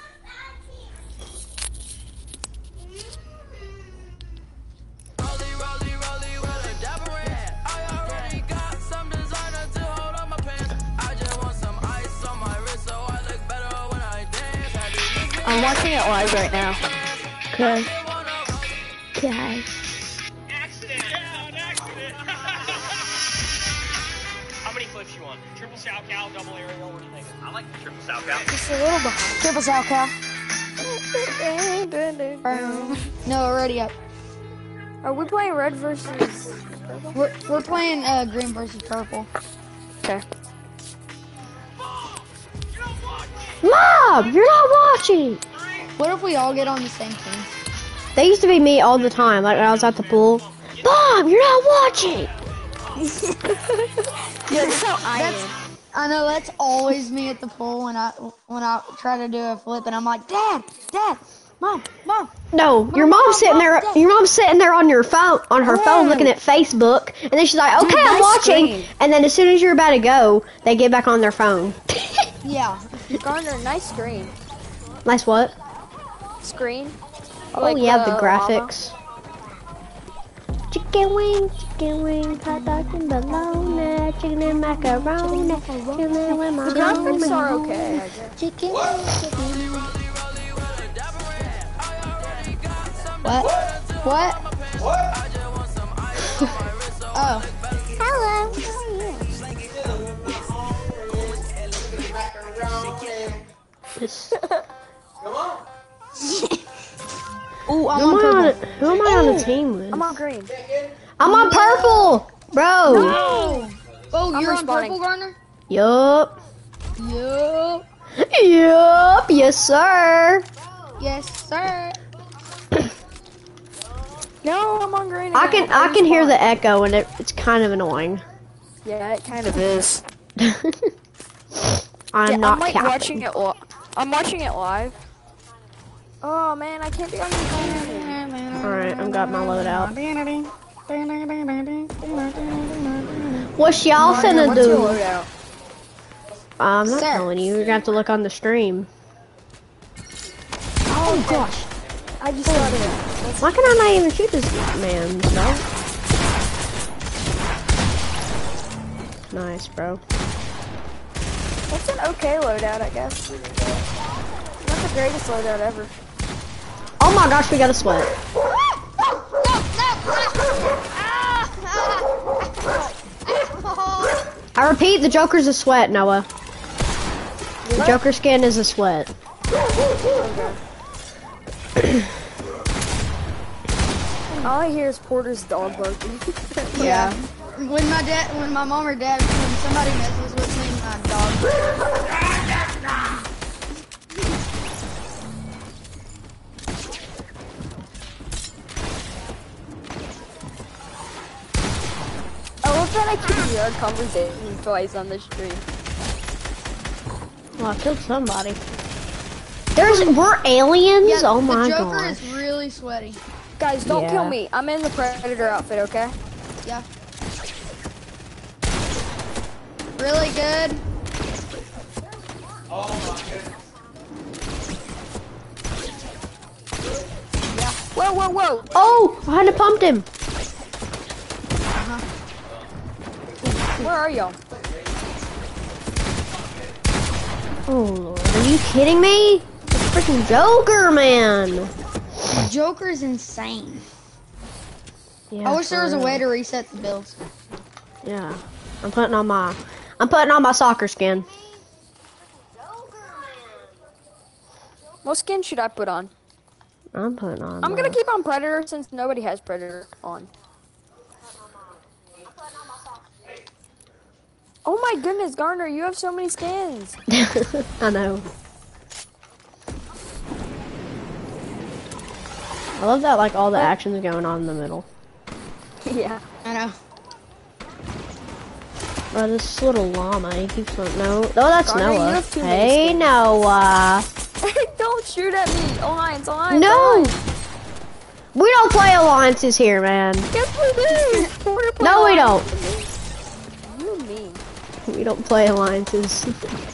I'm watching it live right now. Okay. Okay. How many flips you want? Triple sow cow, double aerial, what do you think? I like the triple sow cow. just a little behind. Triple sow cow. No, already up. Are we playing red versus purple? We're playing green versus purple. Okay. Mom, you're not watching. What if we all get on the same team? That used to be me all the time, like when I was at the pool. Mom, you're not watching. Yeah, that's how I am. I know that's always me at the pool when I try to do a flip and I'm like, Dad, Mom. No, your mom's sitting there. Your mom's sitting there on your phone, on her phone, looking at Facebook, and then she's like, "Okay, I'm nice watching." screen. And then as soon as you're about to go, they get back on their phone. Yeah. Garner, nice screen. Nice what? Screen. Oh Like yeah, the llama. graphics. Chicken wing, hot dog and bologna, chicken and macaroni, chicken and with my The graphics are okay, I guess. Chicken. What? Oh. Hello. This- Ooh, I'm Who on am I purple. who am I on the team with? I'm on green. I'm on purple, bro. Oh, I'm you're on respawning. purple, Garner? Yup. Yup. Yup. Yes, sir. Yes, sir. No, I'm on green. I again. can hear respawned. the echo, and it's kind of annoying. Yeah, it kind of is. I'm not I'm like capping. watching it. I'm watching it live. Oh man, I can't be on your phone. All right, I've got my loadout. What's y'all finna What's your do? loadout? I'm not Sir. telling you. You're gonna have to look on the stream. Oh gosh. I just got it. Why can I not even shoot this man, bro? Nice, bro. It's an okay loadout, I guess. Not the greatest loadout ever. my gosh, we got a sweat. I repeat, the Joker's a sweat, Noah. The Joker skin is a sweat. All I hear is Porter's dog barking. Yeah. When my mom or dad, when somebody messes with me, my dog. I love that I can hear our conversation twice on the stream. Well, I killed somebody. We're aliens? Yeah, Oh my the Joker god. is really sweaty. Guys, don't Yeah. kill me. I'm in the Predator outfit, okay? Yeah. Really good. Whoa, whoa, whoa! Oh, I had to pump him. Where are y'all? Oh lord, are you kidding me? The freaking Joker, man. Joker's insane. Yeah, I wish there was a for way real. to reset the builds. Yeah, I'm putting on my soccer skin. What skin should I put on? I'm putting on. I'm gonna keep on Predator since nobody has Predator on. Oh my goodness, Garner, you have so many skins. I know. I love that, like, all the action's going on in the middle. Yeah. I know. Oh, this little llama, he keeps on, no, that's Garner, you Noah. have too many Hey, skins. Noah. Don't shoot at me! Alliance, alliance, No! alliance. We don't play alliances here, man. Yes, we do! Porter play No, we alliance. don't. You mean. We don't play alliances.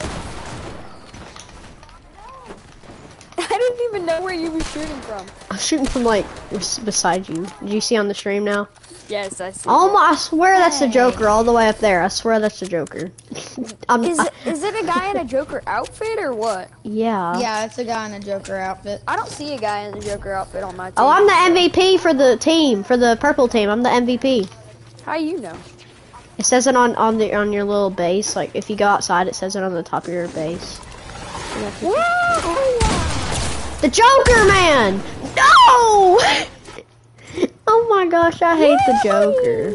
I didn't even know where you were shooting from. I'm shooting from, like, beside you. Did you see on the stream now? Yes, I see. Oh my, I swear that's the Joker all the way up there. I swear that's the Joker. Is it a guy in a Joker outfit or what? Yeah. Yeah, it's a guy in a Joker outfit. I don't see a guy in the Joker outfit on my team. Oh, I'm the MVP for the team, for the purple team. I'm the MVP. How you know? It says it on your little base. Like if you go outside, it says it on the top of your base. Whoa! The Joker, man! No! Oh my gosh, I hate the Joker.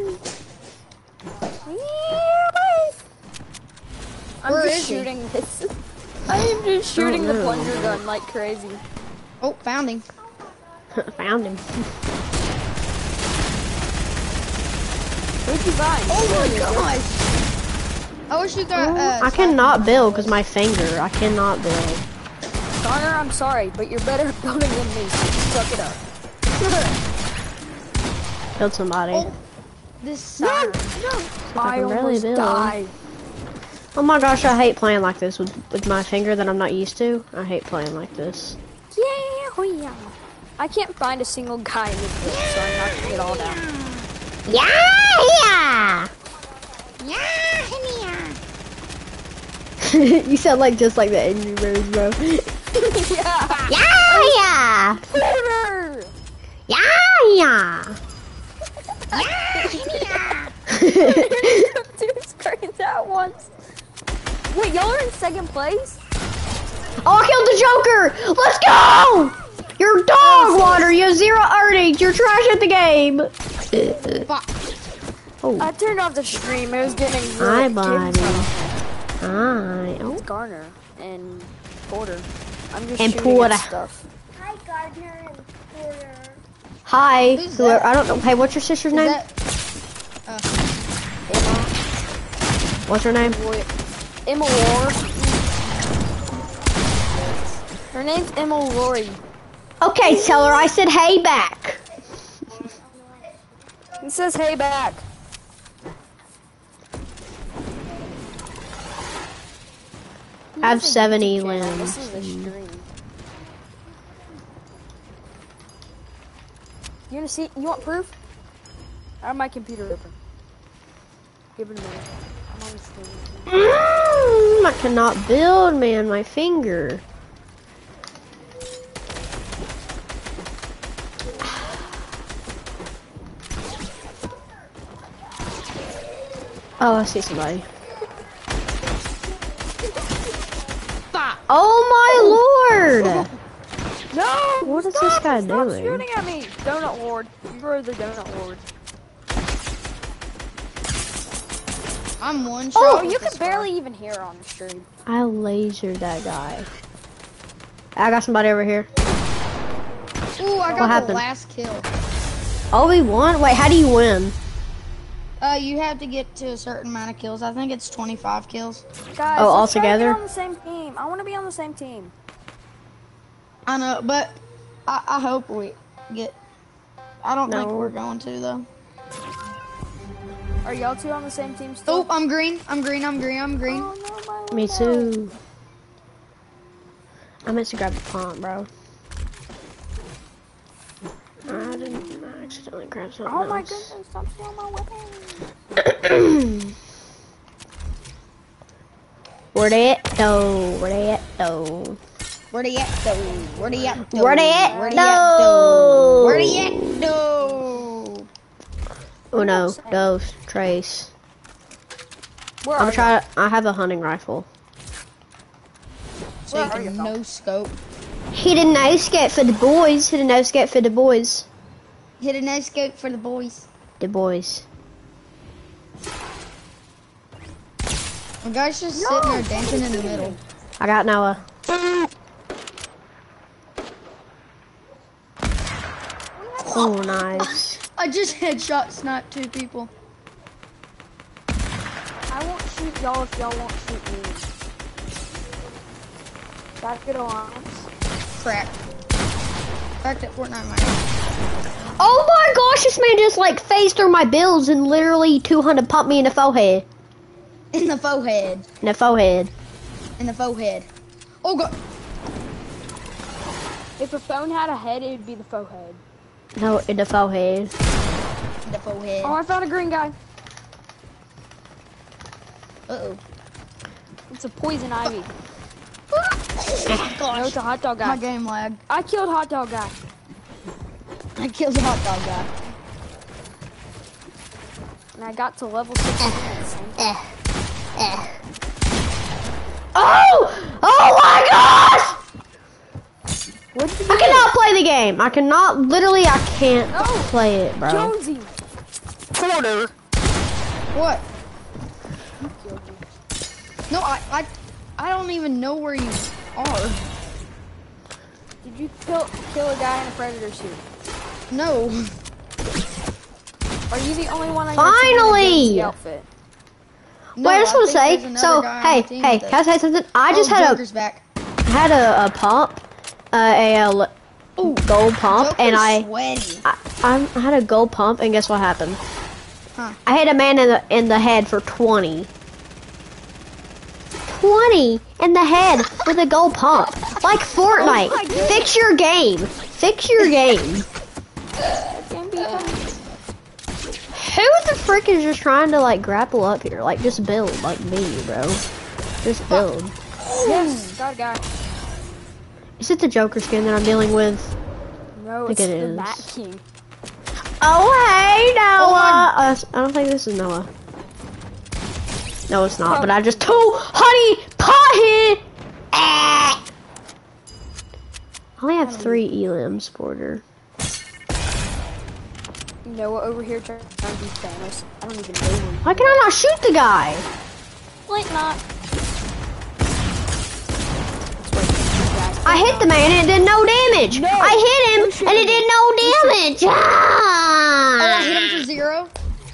I'm Where just is he? shooting this. I am just shooting the plunger gun like crazy. Oh, found him. Found him. Where'd you find? Oh my gosh. I wish you got. I cannot build because my finger. I cannot build. Connor, I'm sorry, but you're better at building than me. So suck it up. Killed somebody. Oh, this siren. I can barely almost build. died. Oh my gosh, I hate playing like this with my finger that I'm not used to. I hate playing like this. Yeah, oh yeah. I can't find a single guy in this build, so I'm knocking it all down. Yeah! You sound like just like the Angry Birds, bro. Yeah. Yeah! Porter! Yeah! Two screens at once. Wait, y'all are in second place? Oh, I killed the Joker! Let's go! You're dog water. You have 0 earnings. You're trash at the game. Fuck. Oh, I turned off the stream. It was getting hi, really buddy. Hi. Oh, It's Garner and Porter. I'm just And shooting Porter. at stuff. Hi, Gardner and Porter. hi. Who's Whoever, that? I don't know. Hey, what's your sister's Is name? that? What's her name? Emma War. Her name's Emma Lori. Okay, tell her I said hey back. It says hey back. I have 70 This limbs. is a stream. You wanna see? You want proof? I have my computer open. Give it a minute. I'm on the stream. I cannot build, man. My finger. Oh, I see somebody. Oh my lord! No! What is stop, this guy stop doing? shooting at me! Donut Lord. You are the Donut Lord. I'm one shot. Oh, with you this can guy. barely even hear on the stream. I lasered that guy. I got somebody over here. Ooh, I got What the happened? last kill. Oh, we won? Wait, how do you win? You have to get to a certain amount of kills. I think it's 25 kills. Guys, Oh, all let's try to together? get on the same team. I want to be on the same team. I know, but I hope we get. I don't think No. we're going to though. Are y'all two on the same team still? Oh, I'm green. I'm green. I'm green. I'm green. Oh, no, my Me window. too. I meant to grab the pump, bro. I didn't. I accidentally grabbed something Oh my else. goodness, stop stealing my weapon. Where they at though? Where they at though? Where they at though? Where they at though? Where they at Where they though? Where they at though? Oh no, those Trace. Where I'm are trying. I have a hunting rifle. So you can no scope. Hit a no scope for the boys. Hit a no scope for the boys. Hit a no scope for the boys. The boys. The guy's just sitting there dancing in the middle. I got Noah. Oh, nice. I just headshot sniped 2 people. I won't shoot y'all if y'all won't shoot me. Got good alarms. Cracked. Cracked at Fortnite Minecraft. Oh my gosh, this man just like phased through my builds and literally 200 pumped me in the forehead. In the forehead. In the forehead. In the forehead. Oh god. If a phone had a head, it would be the faux head. No, in the forehead. In the forehead. Oh, I found a green guy. Uh-oh. It's a poison ivy. Oh, No, it's a hot dog my guy. game lagged. I killed hot dog guy. I killed the hot dog guy. And I got to level 6 at the same time. Oh! Oh my gosh! What did you I cannot play the game. I cannot, literally, I can't No. play it, bro. Jonesy! Corner. What? You killed me. No, I don't even know where you are. Did you kill a guy in a predator suit? No. Are you the only one on Finally! your team in a Jonesy outfit? No, Wait, I just want to think say, there's another so, guy on hey, the team hey, with can I us. say something? I just Oh, had Joker's back. a pump, gold pump, Joker's and I had a gold pump, and guess what happened? Huh. I hit a man in the head for 20. 20 in the head with a gold pump. Like Fortnite. my goodness. Fix your game. Fix your game. Who the frick is just trying to like grapple up here? Like just build like me, bro. Just build. Yes, got a guy. Is it the Joker skin that I'm dealing with? No, I it's think it the is. Matt King. Oh hey Noah! I don't think this is Noah. No, it's not. But I just honey pot hit. Ah! I only have 3 elims, Porter. Noah over here trying to be Thanos. I don't even know where Why can I not shoot the guy? Flint not. I hit the man and it did no damage. No. I hit him and it did no damage. Oh, I Ah! hit him for 0.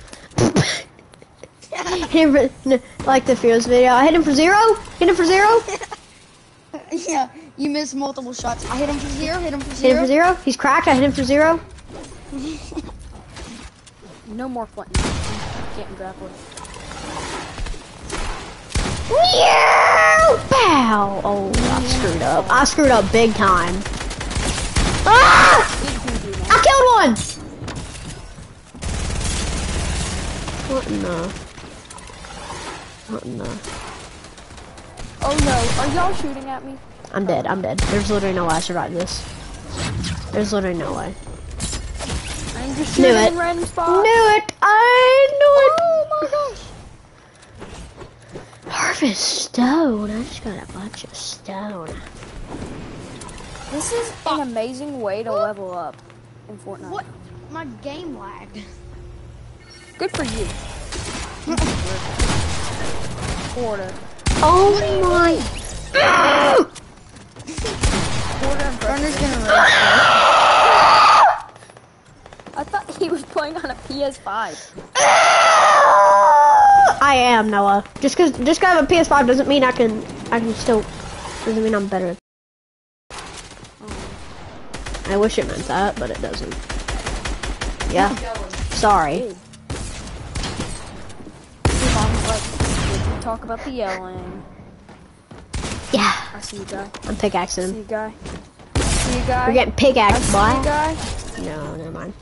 Hit him for, like the Fuse video. I hit him for 0. Hit him for 0. Yeah, you missed multiple shots. I hit him for 0. Hit him for 0. Hit him for 0. He's cracked. I hit him for 0. No more Flint. Can't grapple it. Pow! Oh, I screwed up. I screwed up big time. Ah! I killed one! What in the... What in the... Oh no, are y'all shooting at me? I'm dead. I'm dead. There's literally no way I survived this. There's literally no way. I'm just Knew shooting it. in random spots. Knew it! I knew it! Oh my gosh. is stone. I just got a bunch of stone. This is an amazing way to level up in Fortnite. What? My game lagged. Good for you. Order. Oh my! Burner's gonna race. I thought he was playing on a PS5. I am Noah. Just cause I have a PS5 doesn't mean I can still doesn't mean I'm better. I wish it meant that, but it doesn't. Yeah. Sorry. Talk about the yelling. Yeah. I see you, guy. I'm pickaxing See him. you, guy. See you, guy. We're getting pickaxed, See boy. you, guy. No, never mind.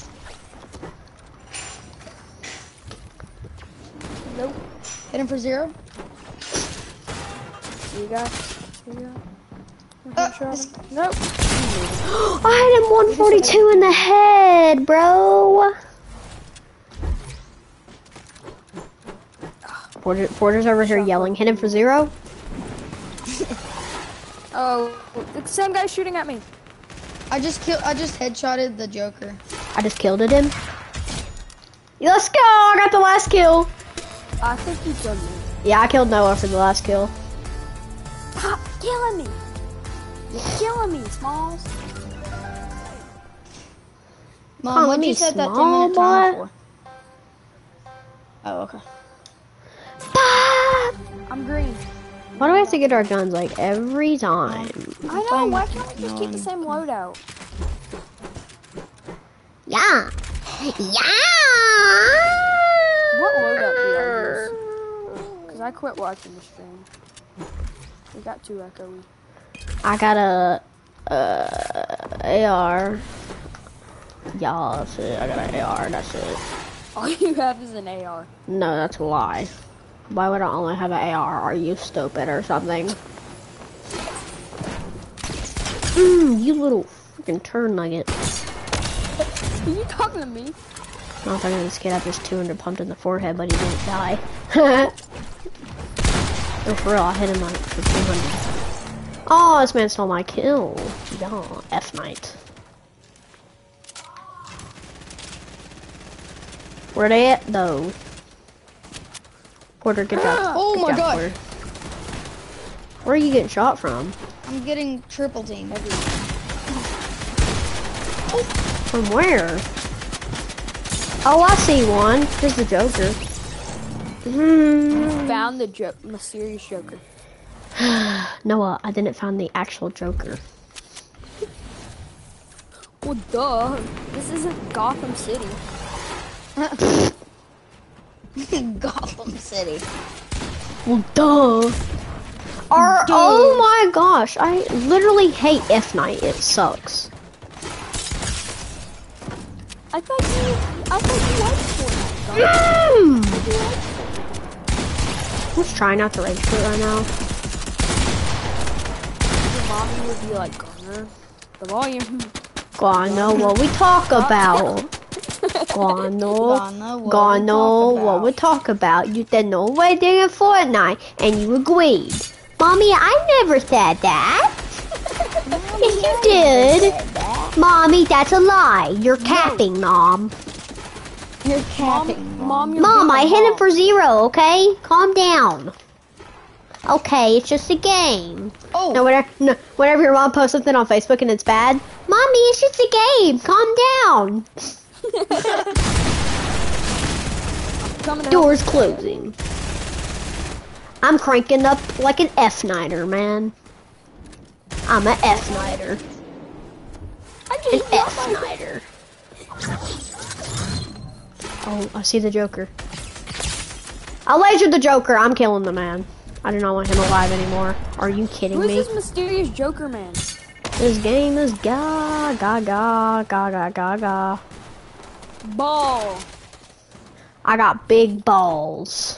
Nope. Hit him for 0. See you, guy. See you, guy. Nope. I hit him 142 in the head, bro. Porter's over here yelling. Hit him for 0. Oh, the same guy shooting at me. I just headshotted the Joker. I just killed him. Let's go! I got the last kill. I think you killed me. Yeah, I killed Noah for the last kill. Stop killing me. You're killing me, Smalls. Mom, Oh, let what'd me you set that small 10-minute timer boy. for? Oh, okay. I'm green. Why do we have to get our guns like every time? I know. Why can't we just keep the same loadout? Yeah. Yeah. What loadout do I use? Because I quit watching the stream. We got 2 echoey. I got a AR. Yeah, that's it. I got an AR. That's it. All you have is an AR. No, that's a lie. Why would I only have an AR? Are you stupid or something? You little freaking turd nugget. Are you talking to me? Not talking to this kid. I just 200 pumped in the forehead, but he didn't die. No, for real, I hit him like for 200. Oh, this man stole my kill. Yeah, F-Night. Where they at, though? Porter, good job. Oh Good my job, God. Porter. Where are you getting shot from? I'm getting triple team. From where? Oh, I see one. There's the Joker. Found the mysterious Joker. Noah, I didn't find the actual Joker. Well, duh. This isn't Gotham City. Gotham City. Well, duh. Oh my gosh, I literally hate F-Night. It sucks. I thought you liked Fortnite. I'm just trying not to rage quit right now. Your mommy would be like, Garner, the volume. Gonna what we talk about. Gonna what we talk about. You said no way there in Fortnite, and you agreed. Mommy, I never said that. Yes, you did. Mommy, that's a lie. You're capping, Mom. You're capping. Mom, you're Mom, I being hit him wrong. for 0, okay? Calm down. Okay, it's just a game. Oh, No, whenever your mom posts something on Facebook and it's bad, Mommy, it's just a game. Calm down. Coming out. Doors closing. I'm cranking up like an F-Nighter, man. I'm an F-Nighter. I An just got my F-Nighter. Oh, I see the Joker. I lasered the Joker. I'm killing the man. I do not want him alive anymore. Are you kidding Who is me? this mysterious Joker man? This game is ga ga ga ga ga ga ga. Ball. I got big balls.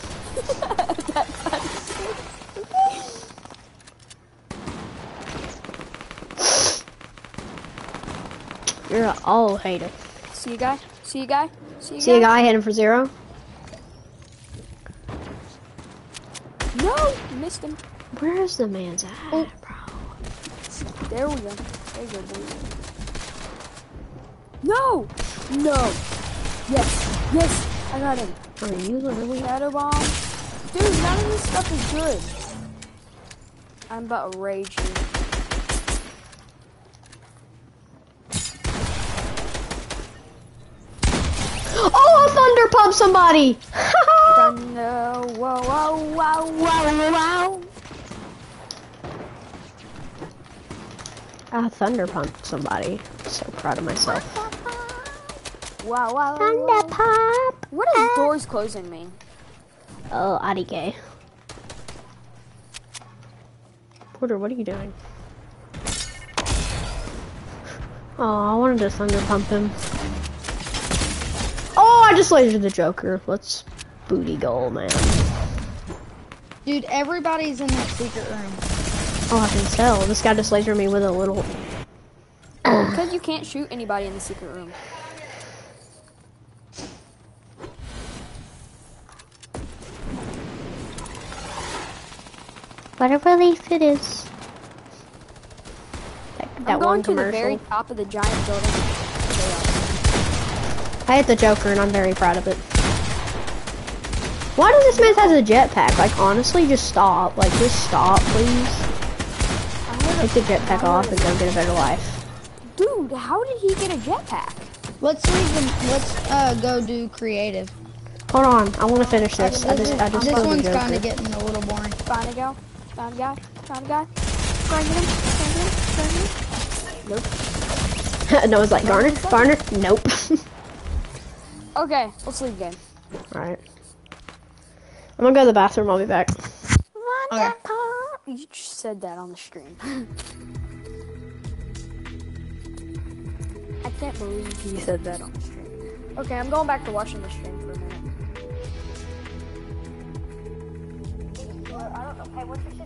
You're an all hater. See you guy. See you guy. See you See a guy hit him for 0. No, you missed him. Where's the man's at, bro? There we go. There you go, boys. No! No! Yes! Yes! I got him. Are you literally? Shadow bomb. Dude, none of this stuff is good. I'm about to rage you. Oh, I thunder pumped somebody! Thunder, whoa, whoa, whoa, whoa, whoa. I thunder pumped somebody. So proud of myself. Wow, wow, Thunder wow. pump! What does doors closing mean? Oh, Adike. Porter, what are you doing? Oh, I wanted to thunder pump him. Oh, I just lasered the Joker. Let's booty goal, man. Dude, everybody's in that secret room. Oh, I can tell. This guy just lasered me with a little... Because you can't shoot anybody in the secret room. What a relief it is. That I'm one going to the very commercial. top of the giant building. I hit the Joker and I'm very proud of it. Why does this man has a jetpack? Like, honestly, just stop. Like, just stop, please. Take the jetpack off and go get a better life. Dude, how did he get a jetpack? Let's go do creative. Hold on, I want to finish this. I just This killed the one's Joker. kind of getting a little boring. Find a guy. Found a guy. Found a guy. Find him. Find him. Find him. Nope. No, it's like Garner. Garner. Nope. Okay, let's leave the game. All right. I'm gonna go to the bathroom. I'll be back. Okay. You just said that on the stream. I can't believe he said that on the stream. Okay, I'm going back to watching the stream for a minute. I don't know. Hey, what's your shit?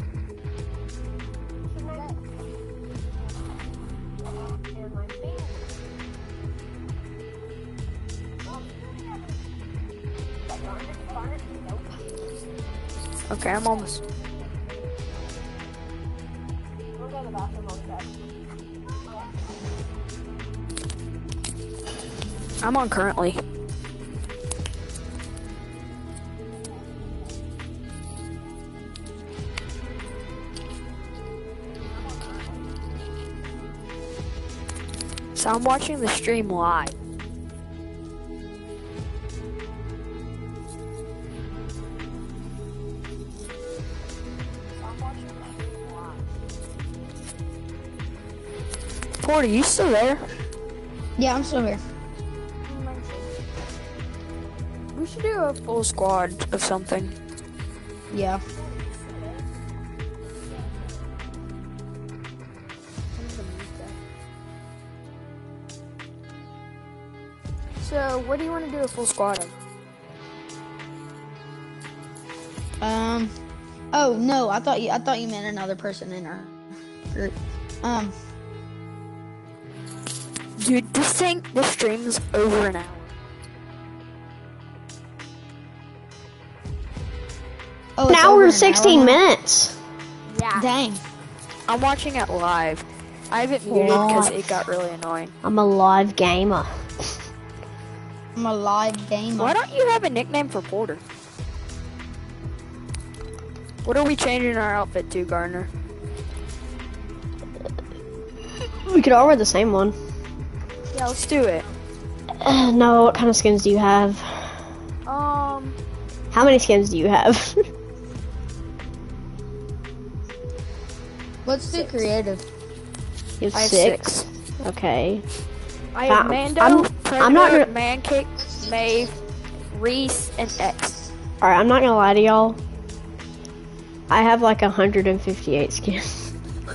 Okay, I'm almost. I'm on currently. So I'm watching the stream live. Porter, you still there? Yeah, I'm still here. We should do a full squad of something. Yeah. So, what do you want to do a full squad of? Oh no, I thought you meant another person in our group. Dude, this stream's over an hour. Oh, An it's hour over and an 16 hour now? minutes. Yeah. Dang. I'm watching it live. I have it muted because it got really annoying. I'm a live gamer. I'm a live gamer. Why don't you have a nickname for Porter? What are we changing our outfit to, Gardner? We could all wear the same one. Yeah, let's do it. No, what kind of skins do you have? How many skins do you have? Let's do creative. You have I have 6. Okay. I have I'm- Mando, I'm Predator, not gonna- Mancake, Maeve, Reese, and X. Alright, I'm not gonna lie to y'all. I have like 158 skins.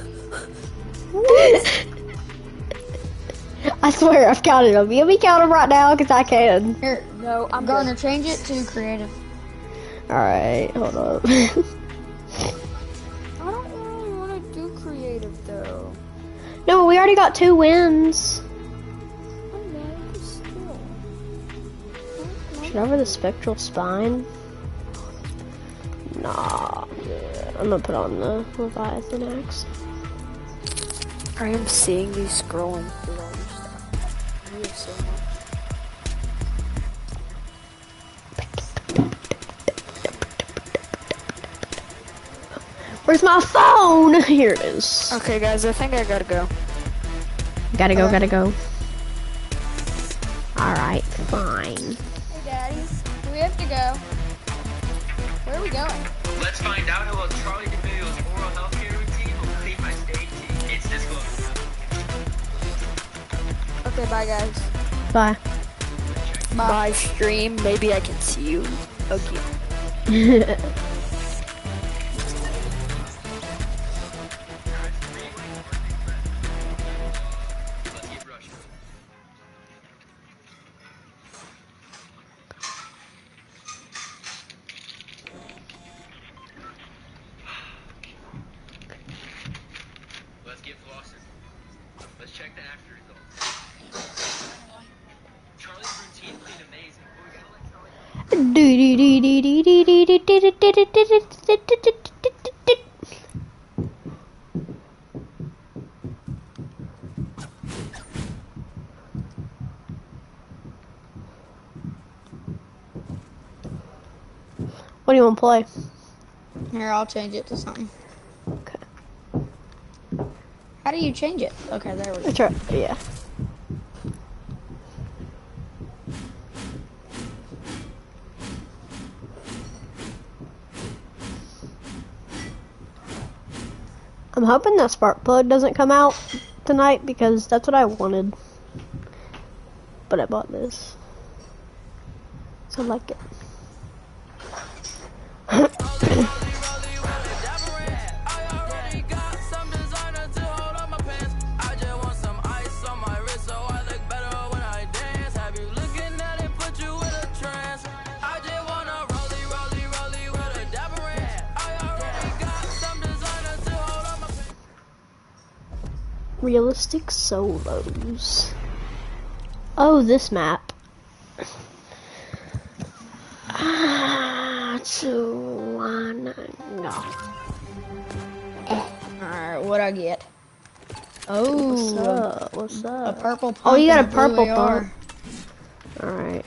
I swear, I've counted them. Let me count them right now, because I can. Here, No, I'm Gardner, change it to creative. Alright, hold up. I don't really want to do creative though. No, we already got 2 wins. I'm mad still. Should I wear the spectral spine? Nah, I'm good. I'm gonna put on the Leviathan axe. I am seeing you scrolling through all your stuff. You have so much. Where's my phone? Here it is. Okay, guys, I think I gotta go. Gotta go, gotta go. Alright, fine. Hey, daddies. Do we have to go? Where are we going? Let's find out how well Charlie D'Amelio's oral health care routine will complete my stage. It's disclosed. Okay, bye, guys. Bye. Bye, stream. Maybe I can see you again. Let's get flossing. Let's check the after results. Charlie's routine cleaned amazing. But we gotta let What do you want to play? Here, I'll change it to something. Okay. How do you change it? Okay, there we go. That's right. Yeah. I'm hoping that spark plug doesn't come out tonight because that's what I wanted. But I bought this. So I like it. Realistic solos. Oh, this map. No. Alright, what'd I get? Oh, What's up? What's a up? purple pump. Oh, you got and a purple blue pump. AR. Alright.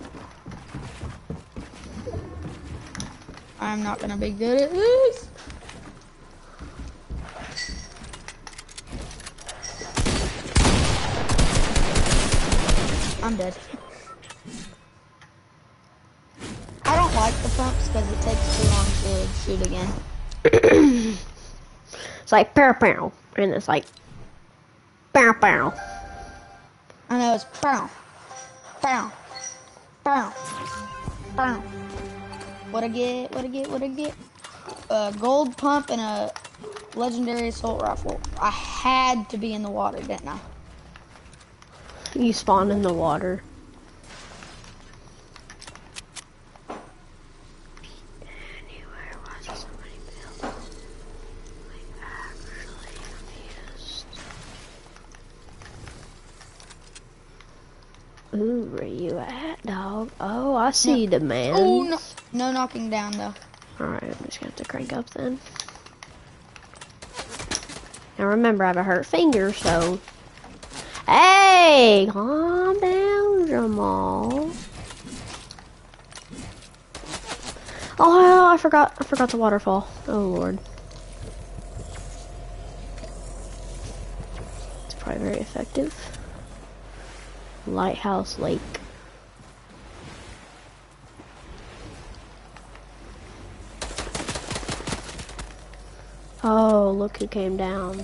I'm not gonna be good at this. I'm dead. I don't like the pumps because it takes too long to shoot again. It's like pow pow, and it's like pow pow. I know it's pow, pow, pow, pow. What I get? What I get? What I get? A gold pump and a legendary assault rifle. I had to be in the water, didn't I? You spawn in the water. Anywhere was somebody built? I'm actually confused. Ooh, where you at, dog? Oh, I see the man. Oh no! No knocking down though. Alright, I'm just gonna have to crank up then. Now remember, I have a hurt finger, so... Hey! Calm down, Jamal. Oh, I forgot the waterfall. Oh, Lord. It's probably very effective. Lighthouse Lake. Oh, look who came down.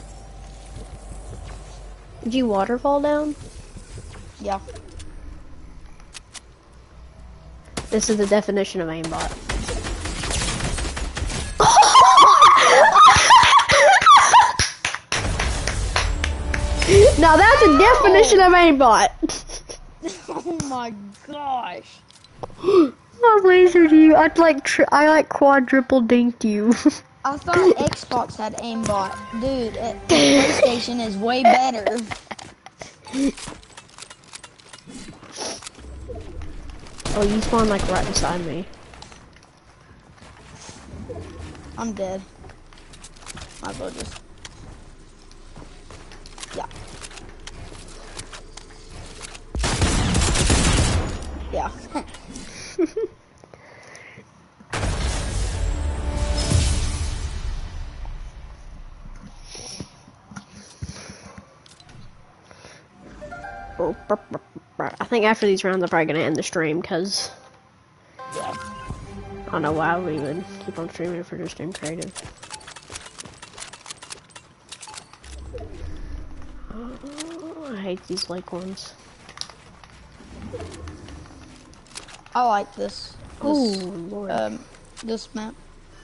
Did you waterfall down? Yeah. This is the definition of aimbot. Now that's a definition of aimbot. Oh my gosh. I lasered you. I like quadruple dinked you. I thought Xbox had aimbot. Dude, PlayStation is way better. Oh, you spawned like right beside me. I'm dead. Might as well just. Yeah. Yeah. I think after these rounds, I'm probably gonna end the stream because I don't know why I would even keep on streaming if we're just doing creative. I hate these lake ones. I like this. Oh Lord. This map.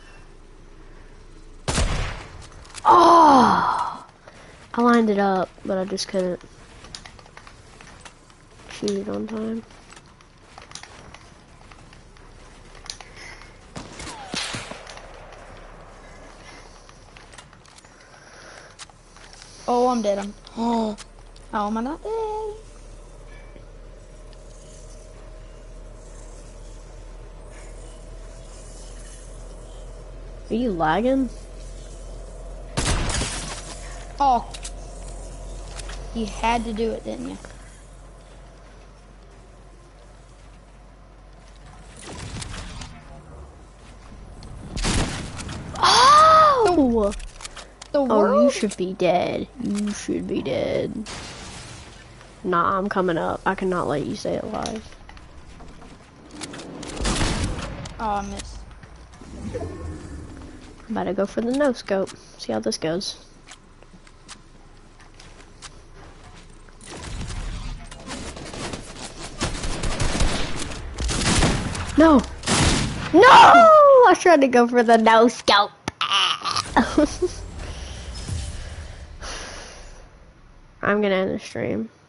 Oh! I lined it up, but I just couldn't shoot it on time. Oh, I'm dead. Oh, am I not dead? Are you lagging? Oh, you had to do it, didn't you? Oh! The Oh, world? you should be dead. You should be dead. Nah, I'm coming up. I cannot let you stay alive. Oh, I missed. I'm about to go for the no scope. See how this goes. No! No! I tried to go for the no scope. I'm gonna end the stream.